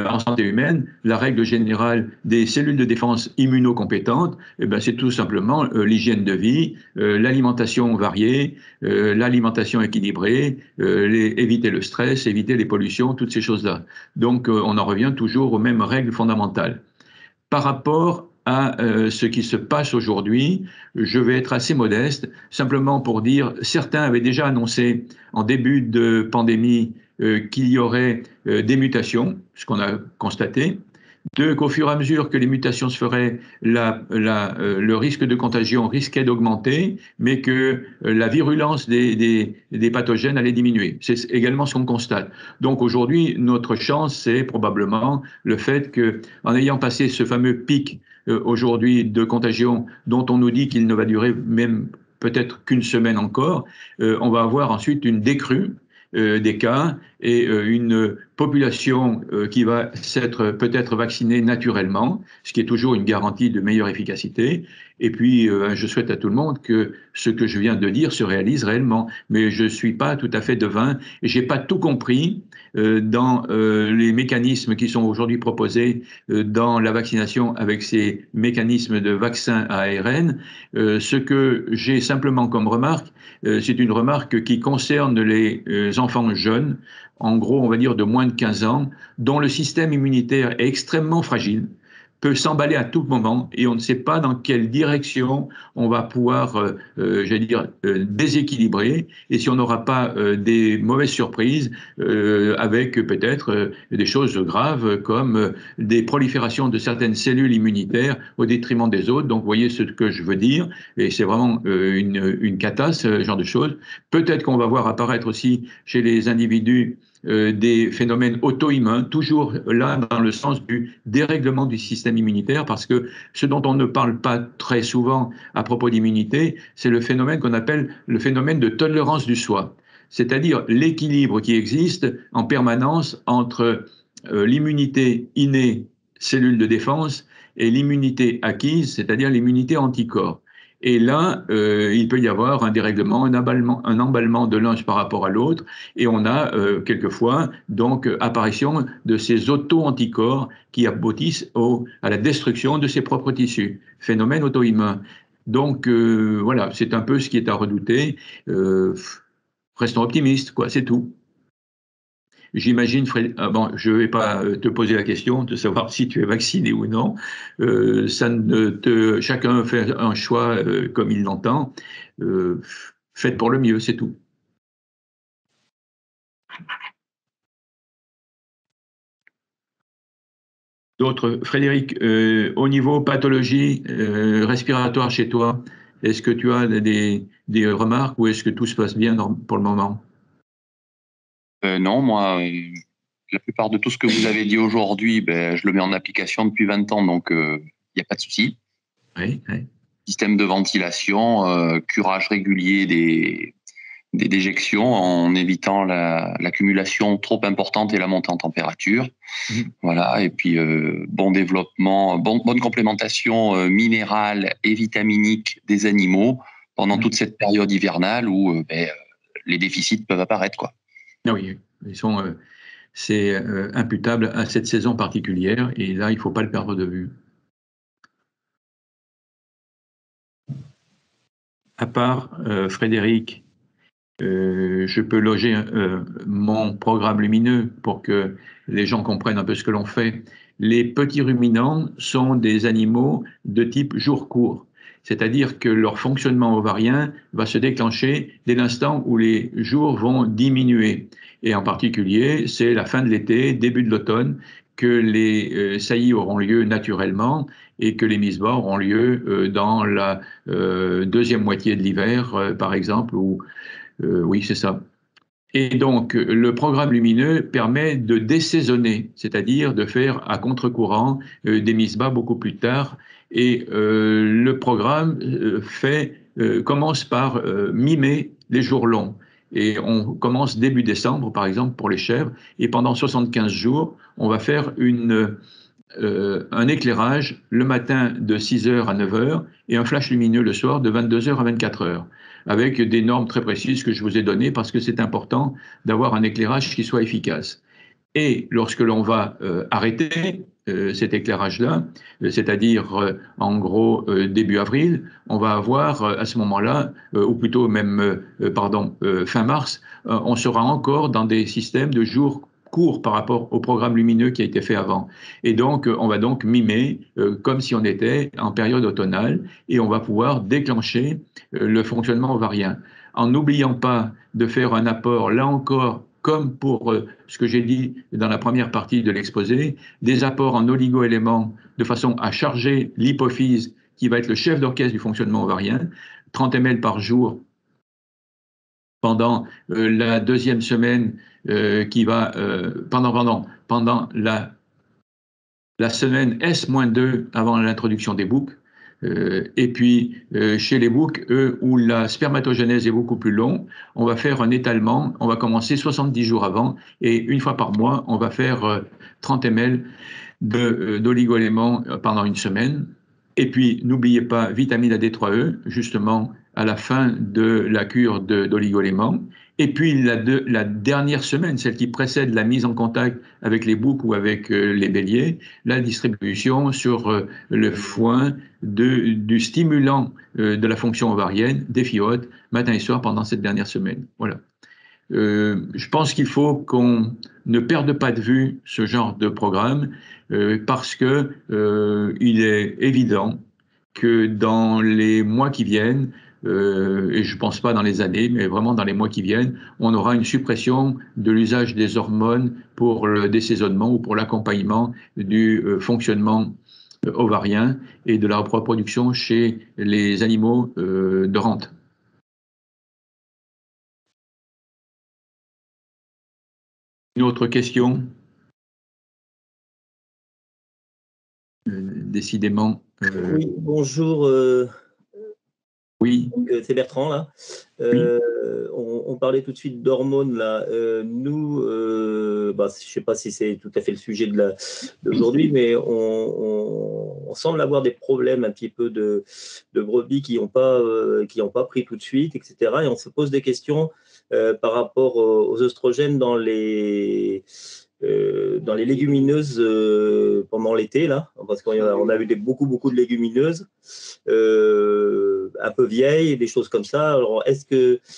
la règle générale des cellules de défense immunocompétentes, eh ben, c'est tout simplement l'hygiène de vie, l'alimentation variée, l'alimentation équilibrée, éviter le stress, éviter les pollutions, toutes ces choses-là. Donc, on en revient toujours aux mêmes règles fondamentales. Par rapport à ce qui se passe aujourd'hui, je vais être assez modeste, simplement pour dire, certains avaient déjà annoncé en début de pandémie qu'il y aurait des mutations, ce qu'on a constaté. Deux, qu'au fur et à mesure que les mutations se feraient, le risque de contagion risquait d'augmenter, mais que la virulence des pathogènes allait diminuer. C'est également ce qu'on constate. Donc aujourd'hui, notre chance, c'est probablement le fait que, en ayant passé ce fameux pic aujourd'hui de contagion, dont on nous dit qu'il ne va durer même peut-être qu'une semaine encore, on va avoir ensuite une décrue des cas et une population qui va s'être peut-être vaccinée naturellement, ce qui est toujours une garantie de meilleure efficacité. Et puis, je souhaite à tout le monde que ce que je viens de dire se réalise réellement. Mais je ne suis pas tout à fait devin et je n'ai pas tout compris dans les mécanismes qui sont aujourd'hui proposés dans la vaccination avec ces mécanismes de vaccins à ARN. Ce que j'ai simplement comme remarque, c'est une remarque qui concerne les enfants jeunes, en gros, on va dire de moins de 15 ans, dont le système immunitaire est extrêmement fragile, peut s'emballer à tout moment et on ne sait pas dans quelle direction on va pouvoir, j'allais dire, déséquilibrer et si on n'aura pas des mauvaises surprises avec peut-être des choses graves comme des proliférations de certaines cellules immunitaires au détriment des autres. Donc, vous voyez ce que je veux dire et c'est vraiment une cata, ce genre de choses. Peut-être qu'on va voir apparaître aussi chez les individus des phénomènes auto-immuns, toujours là dans le sens du dérèglement du système immunitaire, parce que ce dont on ne parle pas très souvent à propos d'immunité, c'est le phénomène qu'on appelle le phénomène de tolérance du soi, c'est-à-dire l'équilibre qui existe en permanence entre l'immunité innée, cellule de défense, et l'immunité acquise, c'est-à-dire l'immunité anticorps. Et là, il peut y avoir un dérèglement, un emballement de l'un par rapport à l'autre, et on a quelquefois donc apparition de ces auto-anticorps qui aboutissent à la destruction de ses propres tissus. Phénomène auto-immun. Donc voilà, c'est un peu ce qui est à redouter. Restons optimistes, quoi, c'est tout. J'imagine, bon, je ne vais pas te poser la question de savoir si tu es vacciné ou non. Chacun fait un choix comme il l'entend. Faites pour le mieux, c'est tout. D'autres, Frédéric, au niveau pathologie respiratoire chez toi, est-ce que tu as des remarques ou est-ce que tout se passe bien pour le moment? Non, moi, la plupart de tout ce que vous avez dit aujourd'hui, ben, je le mets en application depuis 20 ans, donc il n'y a pas de souci. Oui, oui. Système de ventilation, curage régulier des déjections en évitant l'accumulation trop importante et la montée en température. Mmh. Voilà, et puis bon développement, bonne complémentation minérale et vitaminique des animaux pendant toute cette période hivernale où les déficits peuvent apparaître, quoi. Ah oui, c'est imputable à cette saison particulière et là, il ne faut pas le perdre de vue. À part Frédéric, je peux loger mon programme lumineux pour que les gens comprennent un peu ce que l'on fait. Les petits ruminants sont des animaux de type jour court, c'est-à-dire que leur fonctionnement ovarien va se déclencher dès l'instant où les jours vont diminuer. Et en particulier, c'est la fin de l'été, début de l'automne, que les saillies auront lieu naturellement et que les mises-bas auront lieu dans la deuxième moitié de l'hiver, par exemple, ou oui, c'est ça. Et donc, le programme lumineux permet de désaisonner, c'est-à-dire de faire à contre-courant des mises-bas beaucoup plus tard. Et le programme commence par mimer les jours longs. Et on commence début décembre, par exemple, pour les chèvres. Et pendant 75 jours, on va faire un éclairage le matin de 6 heures à 9 heures et un flash lumineux le soir de 22 heures à 24 heures, avec des normes très précises que je vous ai données parce que c'est important d'avoir un éclairage qui soit efficace. Et lorsque l'on va arrêter cet éclairage-là, c'est-à-dire en gros début avril, on va avoir à ce moment-là, ou plutôt même, fin mars, on sera encore dans des systèmes de jours courts par rapport au programme lumineux qui a été fait avant. Et donc, on va donc mimer comme si on était en période automnale et on va pouvoir déclencher le fonctionnement ovarien. En n'oubliant pas de faire un apport, là encore, comme pour ce que j'ai dit dans la première partie de l'exposé, des apports en oligoéléments de façon à charger l'hypophyse qui va être le chef d'orchestre du fonctionnement ovarien, 30 ml par jour pendant la deuxième semaine qui va, pendant la semaine S-2 avant l'introduction des boucs. Et puis, chez les boucs, eux, où la spermatogénèse est beaucoup plus longue, on va faire un étalement. On va commencer 70 jours avant et une fois par mois, on va faire 30 ml d'oligo-éléments pendant une semaine. Et puis, n'oubliez pas vitamine AD3E, justement, à la fin de la cure d'oligo-éléments. Et puis, la dernière semaine, celle qui précède la mise en contact avec les boucs ou avec les béliers, la distribution sur le foin du stimulant de la fonction ovarienne, des fiotes, matin et soir pendant cette dernière semaine. Voilà. Je pense qu'il faut qu'on ne perde pas de vue ce genre de programme parce que il est évident que dans les mois qui viennent, et je ne pense pas dans les années, mais vraiment dans les mois qui viennent, on aura une suppression de l'usage des hormones pour le dessaisonnement ou pour l'accompagnement du fonctionnement ovarien et de la reproduction chez les animaux de rente. Une autre question? Décidément. Oui, bonjour. Oui. C'est Bertrand là. Oui. On parlait tout de suite d'hormones là. Nous, je ne sais pas si c'est tout à fait le sujet d'aujourd'hui, mais on semble avoir des problèmes un petit peu de brebis qui n'ont pas pris tout de suite, etc. Et on se pose des questions par rapport aux oestrogènes dans les légumineuses pendant l'été, là, parce qu'on a vu beaucoup de légumineuses un peu vieilles, des choses comme ça. Alors, est-ce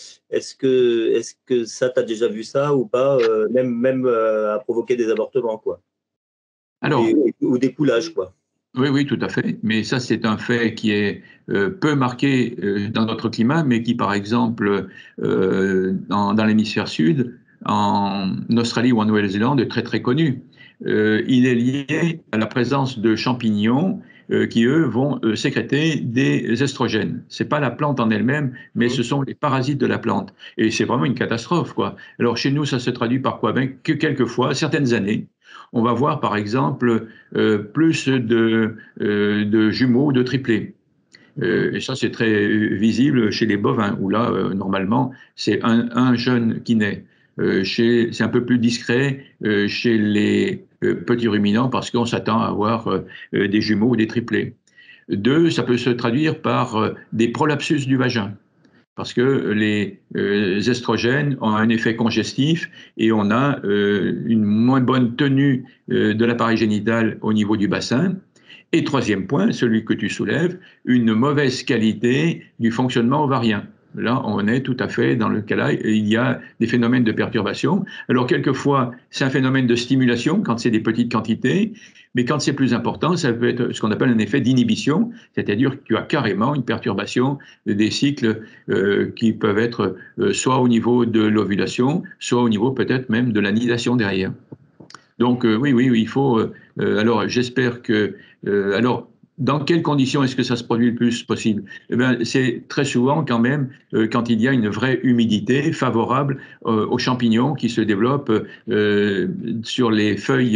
que ça, tu as déjà vu ça ou pas, même à provoquer des avortements, quoi, Alors, ou des poulages, quoi. Oui, tout à fait. Mais ça, c'est un fait qui est peu marqué dans notre climat, mais qui, par exemple, dans l'hémisphère sud, en Australie ou en Nouvelle-Zélande, est très, très connu. Il est lié à la présence de champignons qui, eux, vont sécréter des estrogènes. C'est pas la plante en elle-même, mais ce sont les parasites de la plante. Et c'est vraiment une catastrophe, quoi. Alors, chez nous, ça se traduit par quoi? Ben, que quelquefois, certaines années, on va voir, par exemple, plus de jumeaux, de triplés. Et ça, c'est très visible chez les bovins, où là, normalement, c'est un jeune qui naît. C'est un peu plus discret chez les petits ruminants parce qu'on s'attend à avoir des jumeaux ou des triplés. Deux, ça peut se traduire par des prolapsus du vagin parce que les estrogènes ont un effet congestif et on a une moins bonne tenue de l'appareil génital au niveau du bassin. Et troisième point, celui que tu soulèves, une mauvaise qualité du fonctionnement ovarien. Là, on est tout à fait dans le cas-là. Il y a des phénomènes de perturbation. Alors, quelquefois, c'est un phénomène de stimulation quand c'est des petites quantités, mais quand c'est plus important, ça peut être ce qu'on appelle un effet d'inhibition, c'est-à-dire que tu as carrément une perturbation des cycles qui peuvent être soit au niveau de l'ovulation, soit au niveau peut-être même de la nidation derrière. Donc, oui, il faut. Alors, j'espère que. Alors, dans quelles conditions est-ce que ça se produit le plus possible? Eh bien, c'est très souvent quand même quand il y a une vraie humidité favorable aux champignons qui se développent sur les feuilles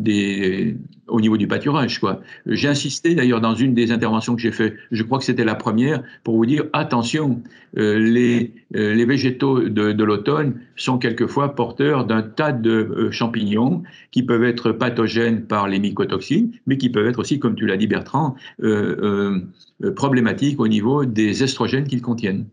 au niveau du pâturage, quoi. J'ai insisté d'ailleurs dans une des interventions que j'ai fait, je crois que c'était la première, pour vous dire attention, les végétaux de l'automne sont quelquefois porteurs d'un tas de champignons qui peuvent être pathogènes par les mycotoxines, mais qui peuvent être aussi, comme tu l'as dit Bertrand, problématiques au niveau des estrogènes qu'ils contiennent.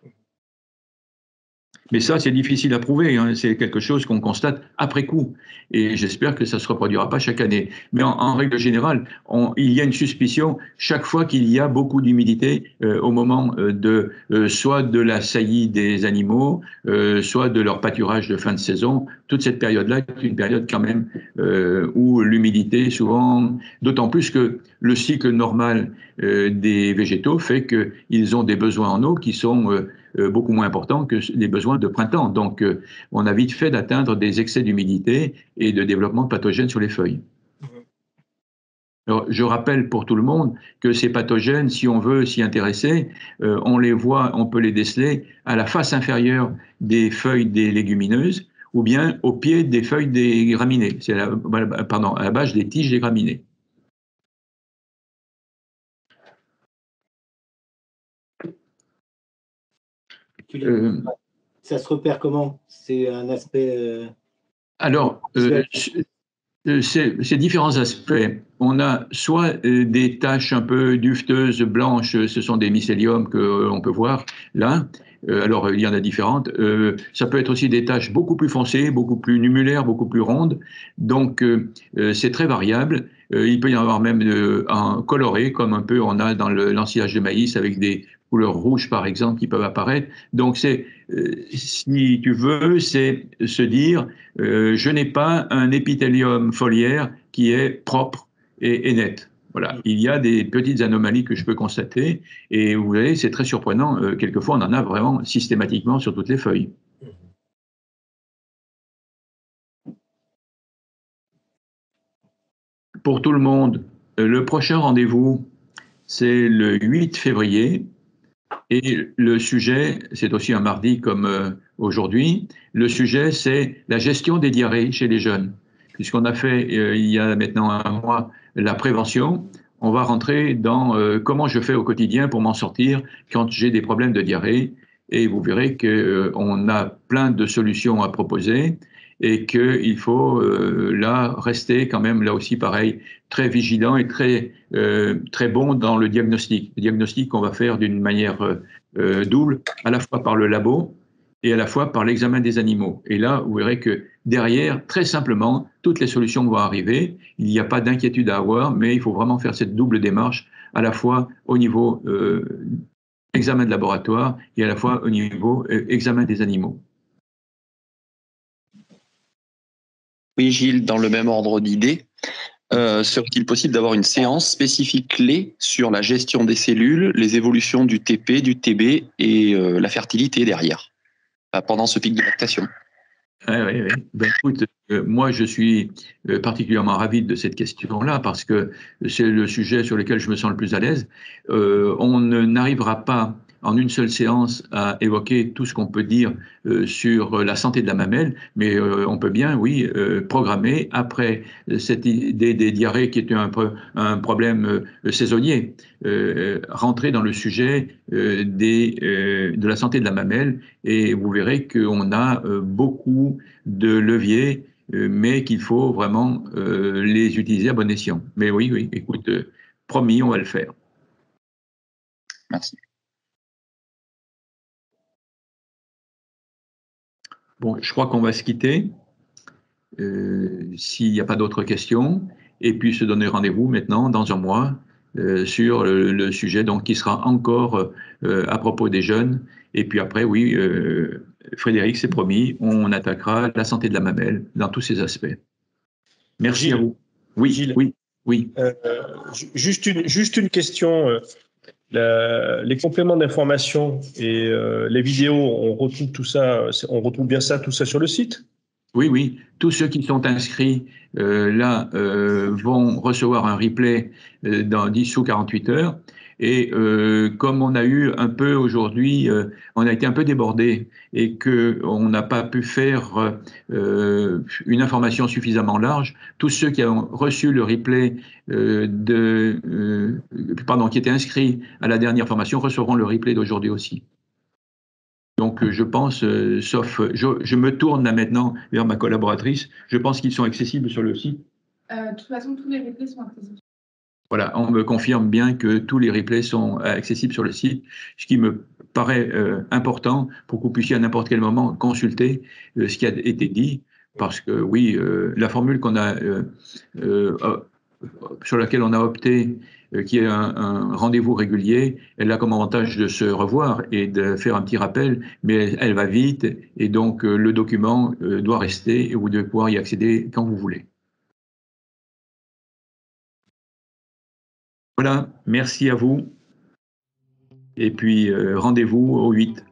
Mais ça, c'est difficile à prouver, hein. C'est quelque chose qu'on constate après coup. Et j'espère que ça ne se reproduira pas chaque année. Mais en règle générale, il y a une suspicion chaque fois qu'il y a beaucoup d'humidité au moment soit de la saillie des animaux, soit de leur pâturage de fin de saison. Toute cette période-là est une période quand même où l'humidité, souvent, d'autant plus que le cycle normal des végétaux fait qu'ils ont des besoins en eau qui sont beaucoup moins importants que les besoins de printemps. Donc, on a vite fait d'atteindre des excès d'humidité et de développement de pathogènes sur les feuilles. Alors, je rappelle pour tout le monde que ces pathogènes, si on veut s'y intéresser, on les voit, on peut les déceler à la face inférieure des feuilles des légumineuses ou bien au pied des feuilles des graminées, à la base des tiges des graminées. Ça se repère comment? C'est un aspect… Alors, ces différents aspects. On a soit des taches un peu duveteuses, blanches, ce sont des mycéliums qu'on peut voir là. Alors, il y en a différentes. Ça peut être aussi des taches beaucoup plus foncées, beaucoup plus numulaires, beaucoup plus rondes. Donc, c'est très variable. Il peut y en avoir même en coloré, comme un peu on a dans l'ensilage de maïs avec des couleurs rouges, par exemple, qui peuvent apparaître. Donc, si tu veux, c'est se dire, je n'ai pas un épithélium foliaire qui est propre et net. Voilà, il y a des petites anomalies que je peux constater, et vous voyez, c'est très surprenant. Quelquefois, on en a vraiment systématiquement sur toutes les feuilles. Pour tout le monde, le prochain rendez-vous, c'est le 8 février. Et le sujet, c'est aussi un mardi comme aujourd'hui, le sujet, c'est la gestion des diarrhées chez les jeunes. Puisqu'on a fait, il y a maintenant un mois, la prévention, on va rentrer dans comment je fais au quotidien pour m'en sortir quand j'ai des problèmes de diarrhée. Et vous verrez qu'on a plein de solutions à proposer et qu'il faut là rester quand même, là aussi pareil, très vigilant et très bon dans le diagnostic. Le diagnostic qu'on va faire d'une manière double, à la fois par le labo et à la fois par l'examen des animaux. Et là, vous verrez que derrière, très simplement, toutes les solutions vont arriver. Il n'y a pas d'inquiétude à avoir, mais il faut vraiment faire cette double démarche, à la fois au niveau examen de laboratoire et à la fois au niveau examen des animaux. Oui, Gilles, dans le même ordre d'idées, serait-il possible d'avoir une séance spécifique clé sur la gestion des cellules, les évolutions du TP, du TB et la fertilité derrière, pendant ce pic de lactation? Oui. Ben, écoute, moi, je suis particulièrement ravi de cette question-là parce que c'est le sujet sur lequel je me sens le plus à l'aise. On n'arrivera pas en une seule séance à évoquer tout ce qu'on peut dire sur la santé de la mamelle, mais on peut bien, oui, programmer après cette idée des diarrhées qui est un problème saisonnier, rentrer dans le sujet de la santé de la mamelle, et vous verrez qu'on a beaucoup de leviers, mais qu'il faut vraiment les utiliser à bon escient. Mais oui, écoute, promis, on va le faire. Merci. Bon, je crois qu'on va se quitter, s'il n'y a pas d'autres questions, et puis se donner rendez-vous maintenant, dans un mois, sur le sujet donc, qui sera encore à propos des jeunes. Et puis après, oui, Frédéric, c'est promis, on attaquera la santé de la mamelle dans tous ses aspects. Merci Gilles, à vous. Oui, Gilles, oui. Juste une question. Les compléments d'information et les vidéos, on retrouve tout ça, on retrouve bien ça, tout ça sur le site? Oui. Tous ceux qui sont inscrits là vont recevoir un replay dans 10 ou 48 heures. Et comme on a eu un peu aujourd'hui, on a été un peu débordé et qu'on n'a pas pu faire une information suffisamment large, tous ceux qui ont reçu le replay qui étaient inscrits à la dernière formation recevront le replay d'aujourd'hui aussi. Donc je pense, je me tourne là maintenant vers ma collaboratrice, je pense qu'ils sont accessibles sur le site. De toute façon, tous les replays sont accessibles. Voilà, on me confirme bien que tous les replays sont accessibles sur le site, ce qui me paraît important pour que vous puissiez à n'importe quel moment consulter ce qui a été dit, parce que oui, la formule sur laquelle on a opté, qui est un rendez-vous régulier, elle a comme avantage de se revoir et de faire un petit rappel, mais elle va vite et donc le document doit rester et vous devez pouvoir y accéder quand vous voulez. Voilà, merci à vous. Et puis rendez-vous au 8.